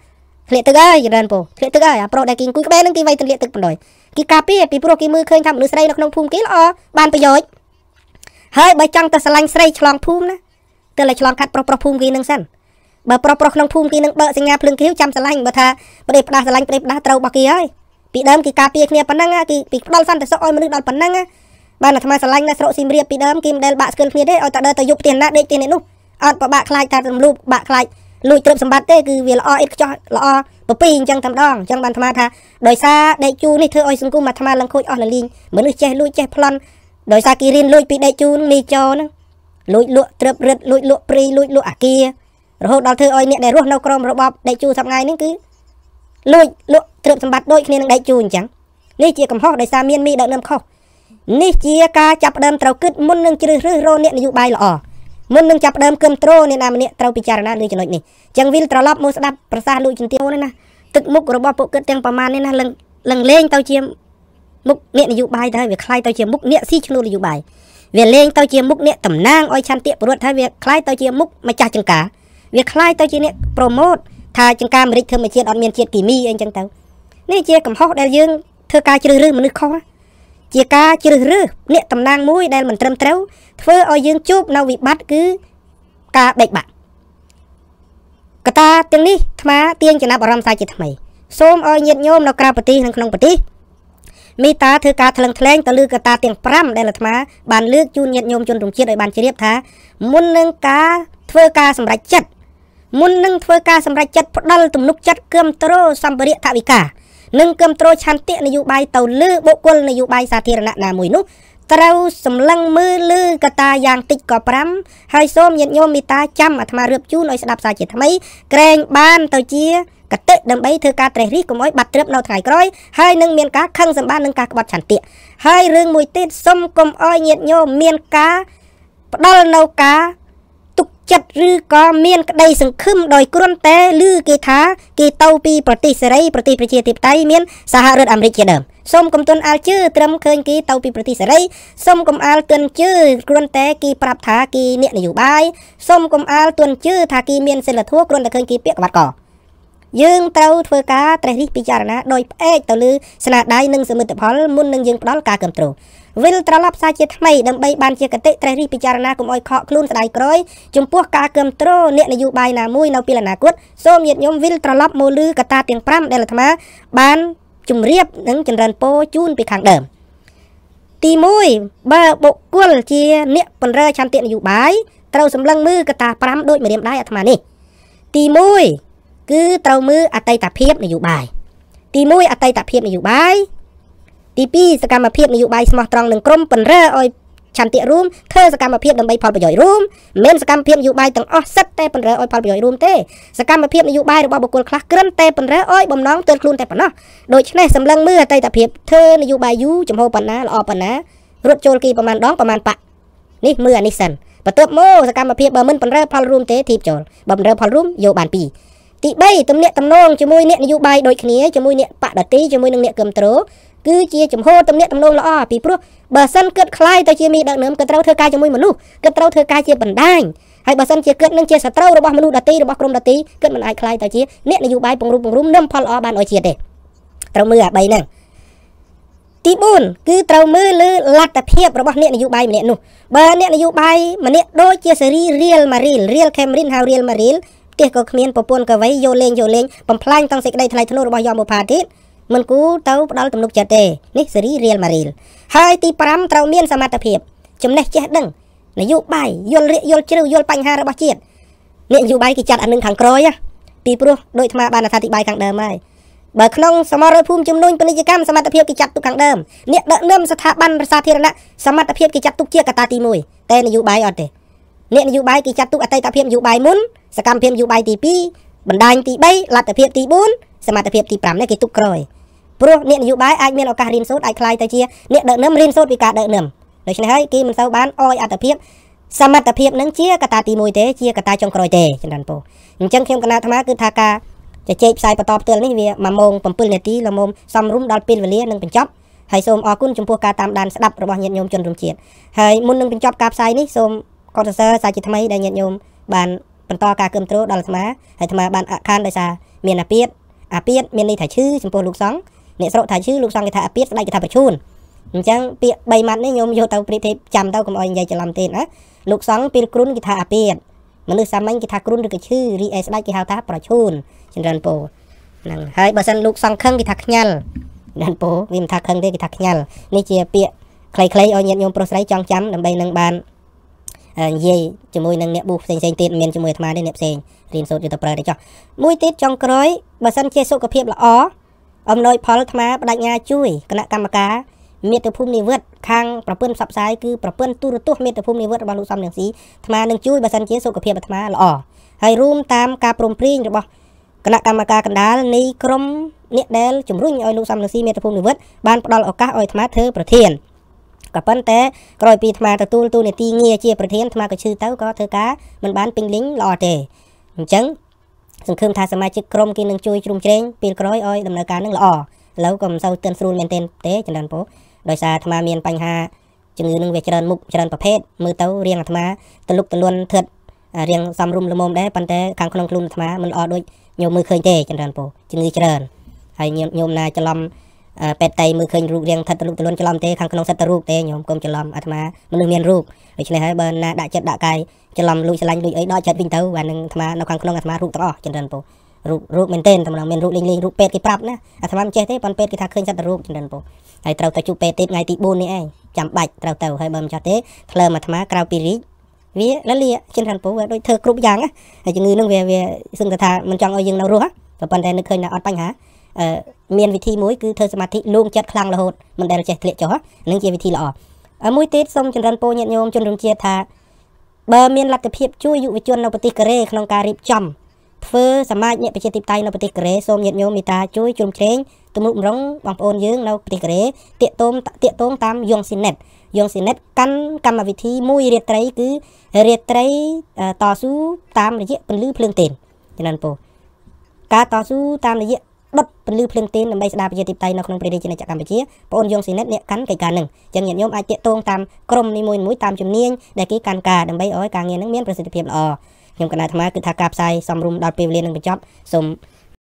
ធ្លាក់ទឹកហើយចម្រើនពោធ្លាក់ទឹកហើយអាប្រុសដែលគេអង្គុយក្បែរនឹងគេវាយទលាក់ទឹកបណ្ដោយគេការពារពីព្រោះគេមើលឃើញថាមនុស្សស្រីនៅក្នុងភូមិគេល្អបានប្រយោជន៍ហើយបើចង់ទៅស្រឡាញ់ស្រីឆ្លងភូមិណាទៅតែឆ្លងកាត់ប្រុសភូមិគេនឹងសិនបើប្រុសក្នុងភូមិគេនឹងបើកសញ្ញាភ្លើងគ្រាវចាំស្រឡាញ់បើថាប្រេផ្ដាស់ស្រឡាញ់ប្រេផ្ដាស់ត្រូវរបស់គេហើយពីដើមគេការពារគ្នាប៉ុណ្ណឹងគេពីផ្ដាល់សន្តិសុខឲ្យមនុស្សដល់ប៉ុណ្ណឹងបានអាត្មាស្រឡាញ់ណាស្រុកសៀមរាបពីដើមគេមិនដែលបាក់ស្គិលគ្នាទេឲ្យតែដើរទៅយប់ផ្ទះណាដេកផ្ទះនេះនោះអត់ប្របាក់ខ្លាចថារំលោភបាក់ខ្លាចលួចទ្រព្យសម្បត្តិទេគឺវាល្អអ៊ីតខ្ចោះល្អប្រពីអញ្ចឹងតែម្ដងអញ្ចឹងបានអាត្មាថាដោយសារដេកជូនេះធ្វើឲ្យសង្គមអាត្មាឡើងខូចអស់លលីងមនុស្សចេះលួចចេះប្លន់ដោយសារគេរៀនលួចពីដេកជូនេះចោហ្នឹងលួចលក់ទ្រព្យរិទ្ធលួចលក់ព្រីលួចលក់អាគាររហូតដល់ធ្វើឲ្យអ្នកដែលរស់នៅក្រោមរបបដេកជូសប្តាហ៍នេះគឺលួចលក់ទ្រព្យសម្បត្តិដូចគ្នានឹងដេកជូអញ្ចឹងនេះជាកំហុសដោយសារមានមីដឹកនាំខុសនេះជាការចាប់ផ្ដើមត្រូវគិតមុននឹងជ្រើសរើសរកអ្នកនយោបាយល្អមុននឹងចាប់ផ្ដើមគ្រប់គ្រងអ្នកណាម្នាក់ត្រូវពិចារណាលើចំណុចនេះអញ្ចឹងវិលត្រឡប់មកស្ដាប់ប្រសាសន៍លោកជំទាវនេះណាទឹកមុខរបស់ពួកគាត់ទាំងប្រមាណនេះណាឡើងលេងទៅជាមុខអ្នកនយោបាយទៅហើយវាคล้ายទៅជាមុខអ្នកស៊ីឈ្នួលនយោបាយវាលេងទៅជាមុខអ្នកតំណាងឲ្យឆន្ទៈពលរដ្ឋហើយវាคล้ายទៅជាមុខម្ចាស់ចង្ការវាคล้ายទៅជាអ្នកប្រម៉ូតថាចង្ការអាមេរិកធម្មជាតិអត់មានជាតិគីមីអីអញ្ចឹងទៅនេះជាកំហុសដែលយើងធ្វើការជ្រើសរើសមនុស្សខុសជាការជ្រើសរើសអ្នកតំណាងមួយដែលមិនត្រឹមត្រូវធ្វើឲ្យយើងជួបនៅវិបត្តិគឺការបែកបាក់កត្តាទាំងនេះអាត្មាទាញចំណាប់អារម្មណ៍សាជាថ្មីសូមឲ្យញាតិញោមនៅក្រៅប្រទេសនិងក្នុងប្រទេសមេត្តាធ្វើការថ្លឹងថ្លែងទៅលើកត្តាទាំង5ដែលអាត្មាបានលើកជូនញាតិញោមជនរួមជាតិឲ្យបានជ្រាបថាមុននឹងការធ្វើការសម្រេចចិត្តមុននឹងធ្វើការសម្រេចចិត្តផ្ដាល់ទំនុកចិត្តគ្រប់គ្រងសម្ភារៈថវិកានិងគ្រប់គ្រងឆន្ទៈនយោបាយទៅលើបុគ្គលនយោបាយសាធារណៈណាមួយនោះត្រូវសម្លឹងមើលលើកត្តាយ៉ាងតិចក៏5ហើយសូមញាតិញោមមេត្តាចាំអាត្មារៀបជូនឲ្យស្ដាប់សាជាថ្មីក្រែងបានទៅជាកតិដើម្បីធ្វើការត្រេះរិះកុំឲ្យបាត់ទ្រព្យនៅថ្ងៃក្រោយហើយនឹងមានការខឹងសម្បាននឹងការក្បត់ឆន្ទៈហើយរឿងមួយទៀតសូមកុំឲ្យញាតិញោមមានការផ្ដាល់នៅការទុកចិត្តឬក៏មានក្តីសង្ឃឹមដោយគ្រាន់តែឮគេថាគេទៅពីប្រទេសសេរីប្រទេសប្រជាធិបតេយ្យមានសហរដ្ឋអាមេរិកជាដើមសូមកុំទន់អាលជឿត្រឹមឃើញគេទៅពីប្រទេសសេរីសូមកុំអាលទន់ជឿគ្រាន់តែគេប្រាប់ថាគេអ្នកនយោបាយសូមកុំអាលទន់ជឿថាគេមានសិលធម៌គ្រាន់តែឃើញគេពាក់ក្បាត់កយើងត្រូវធ្វើការត្រេះរិះពិចារណាដោយផ្អែកទៅលើស្នាដៃនិងសមិទ្ធផលមុននឹងយើងផ្ដល់ការគ្រប់គ្រងវិលត្រឡប់សាជាថ្មីដើម្បីបានជាកតិត្រេះរិះពិចារណាកុំឲ្យខកខ្លួនស្ដាយក្រោយចំពោះការគ្រប់គ្រងអ្នកនយោបាយណាមួយនៅពេលអនាគតសូមញាតិញោមវិលត្រឡប់មកលើកត្តាទាំង5ដែលអាត្មាបានជម្រាបនិងចម្រើនពរជូនពីខាងដើមទី1បើបុគ្គលជាអ្នកបង្រើឆន្ទៈនយោបាយត្រូវសម្លឹងមើលកត្តា5ដូចម្រាមដៃអាត្មានេះទី1គឺត្រូវមើលអតីតភាពនយោបាយទី1អតីតភាពនយោបាយទី2សកម្មភាពនយោបាយស្មោះត្រង់នឹងក្រុមបង្រើឲ្យឆន្ទៈរួមធ្វើសកម្មភាពដើម្បីផលប្រយោជន៍រួមមិនមែនសកម្មភាពនយោបាយទាំងអស់សិតតែបង្រើឲ្យផលប្រយោជន៍រួមទេសកម្មភាពនយោបាយរបស់បុគ្គលខ្លះគ្រាន់តែបង្រើឲ្យបំណងទើបខ្លួនតែប៉ុណ្ណោះដូច្នេះសម្លឹងមើលអតីតភាពធ្វើនយោបាយយូរចំហប៉ុណ្ណាល្អប៉ុណ្ណារត់ចូលគីប្រមាណដងប្រមាណបាក់នេះមើលអានេះសិនបន្ទាប់មកសកម្មភាពបើមិនបង្រើផលរួមទេធីបចូលបើបង្រើផលរួមយកបាន2ទី3ទំនាក់ទំនងជាមួយអ្នកនយោបាយដូចគ្នាជាមួយអ្នកបដិជាមួយនឹងអ្នកគ្រប់គ្រងគឺជាចំហទំនាក់ទំនងល្អពីព្រោះបើសិនគិតខ្លាយទៅជាមីដឹកនាំក៏ត្រូវធ្វើការជាមួយមនុស្សក៏ត្រូវធ្វើការជាបណ្ដាញហើយបើសិនជាគិតនឹងជាសត្រូវរបស់មនុស្សដតីរបស់ក្រុមដតីគិតមិនអាចខ្លាយទៅជាអ្នកនយោបាយពង្រួមនាំផលល្អបានឲ្យជាតិទេត្រូវមើលអា3ហ្នឹងទី4គឺត្រូវមើលលើលទ្ធភាពរបស់អ្នកនយោបាយម្នាក់នោះបើអ្នកនយោបាយម្នាក់ដូចជាសេរីរៀលម៉ារីលរៀលខេមរិនហៅរៀលម៉ារីលផ្ទះក៏គ្មានប្រពន្ធក៏វៃយកលេងបំផ្លាញទាំងសេចក្តីថ្លៃថ្នូររបស់យមបុប្ផាទៀតមិនគូទៅផ្ដាល់ទំនុកចិត្តទេនេះសេរីរៀលម៉ារីលហើយទី5ត្រូវមានសមត្ថភាពចំណេះចេះដឹងនយោបាយយល់ជ្រៅយល់បញ្ហារបស់ជាតិអ្នកនយោបាយគេចាត់អានឹងខាងក្រោយពីព្រោះដូចអាត្មាបានអធិប្បាយខាងដើមហើយបើក្នុងសមរភូមិជំនួយពាណិជ្ជកម្មសមត្ថភាពគេចាត់ទុកខាងដើមអ្នកដឹកនាំស្ថាប័នសាធារណៈសមត្ថភាពគេចាត់ទុកជាកត្តាទី1តែនយោបាយអត់ទេអ្នកនយោបាយគេចាត់ទុកអតីតភាពនយោបាយមុនសកម្មភាពនយោបាយទី2បណ្ដាញទី3លទ្ធភាពទី4សមត្ថភាពទី5នេះគេទុកក្រោយព្រោះអ្នកនយោបាយអាចមានឱកាសរៀនសូត្រអាចខ្លាយទៅជាអ្នកដឹកនាំរៀនសូត្រពីការដឹកនាំដូច្នេះហើយគេមិនសូវបានអយអត្ថភាពសមត្ថភាពនឹងជាកត្តាទី1ទេជាកត្តាចុងក្រោយទេចំណានពោអញ្ចឹងខ្ញុំគណៈអាត្មាគឺថាការជជែកផ្សាយបន្តផ្ទាល់នេះវា1ម៉ោង7នាទីល្មមសំរុំដល់ពេលវេលានឹងបញ្ចប់ហើយសូមអរគុណចំពោះការតាមដានស្ដាប់របស់ញាតិញោមជនរួមជាតិហើយមុននឹងបញ្ចប់ការផ្សាយនេះសូមកត់សរសើរសាជាថ្មីដែលញាតិញោមបានបន្តការគ្រប់គ្រងដល់អាត្មាហើយអាត្មាបានអខានដោយសារមានអាពាធអាពាតមានន័យថាឈឺចំពោះលោកសង្ឃអ្នកស្រុកថាឈឺលោកសង្ឃគេថាអាពាតស្ដេចគេថាប្រជូនអញ្ចឹងពាក្យ3ម៉ាត់នេះញោមយកទៅប្រៀបធៀបចាំទៅកុំឲ្យនិយាយច្រឡំទេណាលោកសង្ឃពេលគ្រុនគេថាអាពាតមនុស្សសាមញ្ញគេថាគ្រុនឬក៏ឈឺរីឯស្ដេចគេហៅថាប្រជូនចម្រើនពរហ្នឹងហើយបើសិនលោកសង្ឃខឹងគេថាខ្ញាល់ចម្រើនពរវាមិនថាខឹងទេគេថាខ្ញាល់នេះជាពាក្យខ្លីៗឲ្យញាតិញោមប្រុសស្រីចងចាំដើម្បីនឹងបាននិយាយជាមួយនឹងអ្នកប៊ូផ្សេងៗទៀតមានជាមួយអាត្មាទេអ្នកផ្សេងរៀនសូត្រយកទៅប្រើទៅចោះមួយទៀតចុងក្រោយបើសិនជាសុខភាពល្អអំណោយផលអាត្មាបដិញ្ញាជួយគណៈកម្មការមាតុភូមិនិវត្តខាងប្រពន្ធផ្សព្វផ្សាយគឺប្រពន្ធទូរទស្សន៍មាតុភូមិនិវត្តរបស់លោកសំរងស៊ីអាត្មានឹងជួយបើសិនជាសុខភាពអាត្មាល្អហើយរួមតាមការព្រមព្រៀងរបស់គណៈកម្មការកណ្ដាលនៃក្រុមអ្នកដែលជំរុញឲ្យលោកសំរងស៊ីមាតុភូមិនិវត្តបានផ្ដល់ឱកាសឲ្យអាត្មាធ្វើប្រធានក៏ប៉ុន្តែក្រោយពីអាត្មាទទួលតួនាទីងារជាប្រធានអាត្មាក៏ឈឺទៅក៏ធ្វើការមិនបានពេញលេញល្អទេអញ្ចឹងសង្ឃឹមថាសមាជិកក្រុមគេនឹងជួយជ្រោមជ្រែងពេលក្រោយឲ្យដំណើរការនឹងល្អឥឡូវក៏មិនសូវទឿនស្រួលមែនទេចម្រើនពរដោយសារអាត្មាមានបញ្ហាជំងឺនឹងវាច្រើនមុខច្រើនប្រភេទមើលទៅរៀងអាត្មាទលុកទលន់ធិតរៀងសំរុំល្មមដែរប៉ុន្តែខាងក្នុងខ្លួនអាត្មាមិនល្អដូចញោមមើលឃើញទេចម្រើនពរជំងឺច្រើនហើយញោមណាច្រឡំពេទ្យតៃមើលឃើញរូបរាងថិតទលុកទលន់ច្រឡំទេខាងក្នុងសិតតែរូបទេញោមកុំច្រឡំអាត្មាមនុស្សមានរូបដូច្នេះហើយបើណាដាក់ចិត្តដាក់កាយច្រឡំលួចឆ្លាញ់លួចអីដល់ចិត្តវិញទៅបាទនឹងអាត្មានៅខាងក្នុងអាត្មារូបទាំងអស់ចម្រើនពររូបមែនទេតែមានរូបលេងរូបពេទ្យគេប្រាប់ណាអាត្មាមិនចេះទេប៉ុន្តែពេទ្យគេថាឃើញសិតតែរូបចម្រើនពរហើយត្រូវទៅជួបពេទ្យទៀតថ្ងៃទី4នេះឯងចាំបាច់ត្រូវទៅហើយបើមិនចោះទេថ្លើមអាត្មាក្រៅពីរីកវាលលាចម្រើនពរវាដូចធ្វើគ្រប់យ៉ាងហើយជំងឺនឹងវាសឹងថាមិនចង់ឲ្យយើងនៅរស់ក៏ប៉ុន្តែនឹកឃើញថាអត់បញ្ហាមានវិធីមួយគឺធ្វើសមាធិលងចិត្តខ្លាំងរហូតមិនដែលចេះធ្លាក់ចុះនឹងជាវិធីល្អមួយទៀតសូមចម្រើនពរញាតិញោមជនរួមជាតិថាបើមានលទ្ធភាពជួយយុវជននៅប្រទេសកូរ៉េក្នុងការរៀបចំធ្វើសមាជអ្នកប្រជាធិបតេយ្យនៅប្រទេសកូរ៉េសូមញាតិញោមមេត្តាជួយជ្រោមជ្រែងទំនុកម្រងបងប្អូនយើងនៅប្រទេសកូរ៉េតាកតងតាមយងស៊ីណេតកាន់កម្មវិធីមួយរាត្រីគឺរាត្រីតស៊ូតាមរយៈពន្លឺភ្លើងទៀនចំនួនពរការតស៊ូតាមរយៈដុតពន្លឺភ្លើងទៀនដើម្បីស្ដារប្រជាធិបតេយ្យនៅក្នុងព្រះរាជាណាចក្រកម្ពុជាបងប្អូនយងស៊ីណិតអ្នកកាន់កិច្ចការនឹងអញ្ចឹងញាតិញោមអាចតាកតងតាមក្រុមនីមួយៗតាមជំនាញដែលគេកាន់ការដើម្បីឲ្យការងារនឹងមានប្រសិទ្ធភាពល្អខ្ញុំកណាត់អាត្មាគឺថាការផ្សាយសំរុំដល់ពេលវេលានឹងបញ្ចប់សូម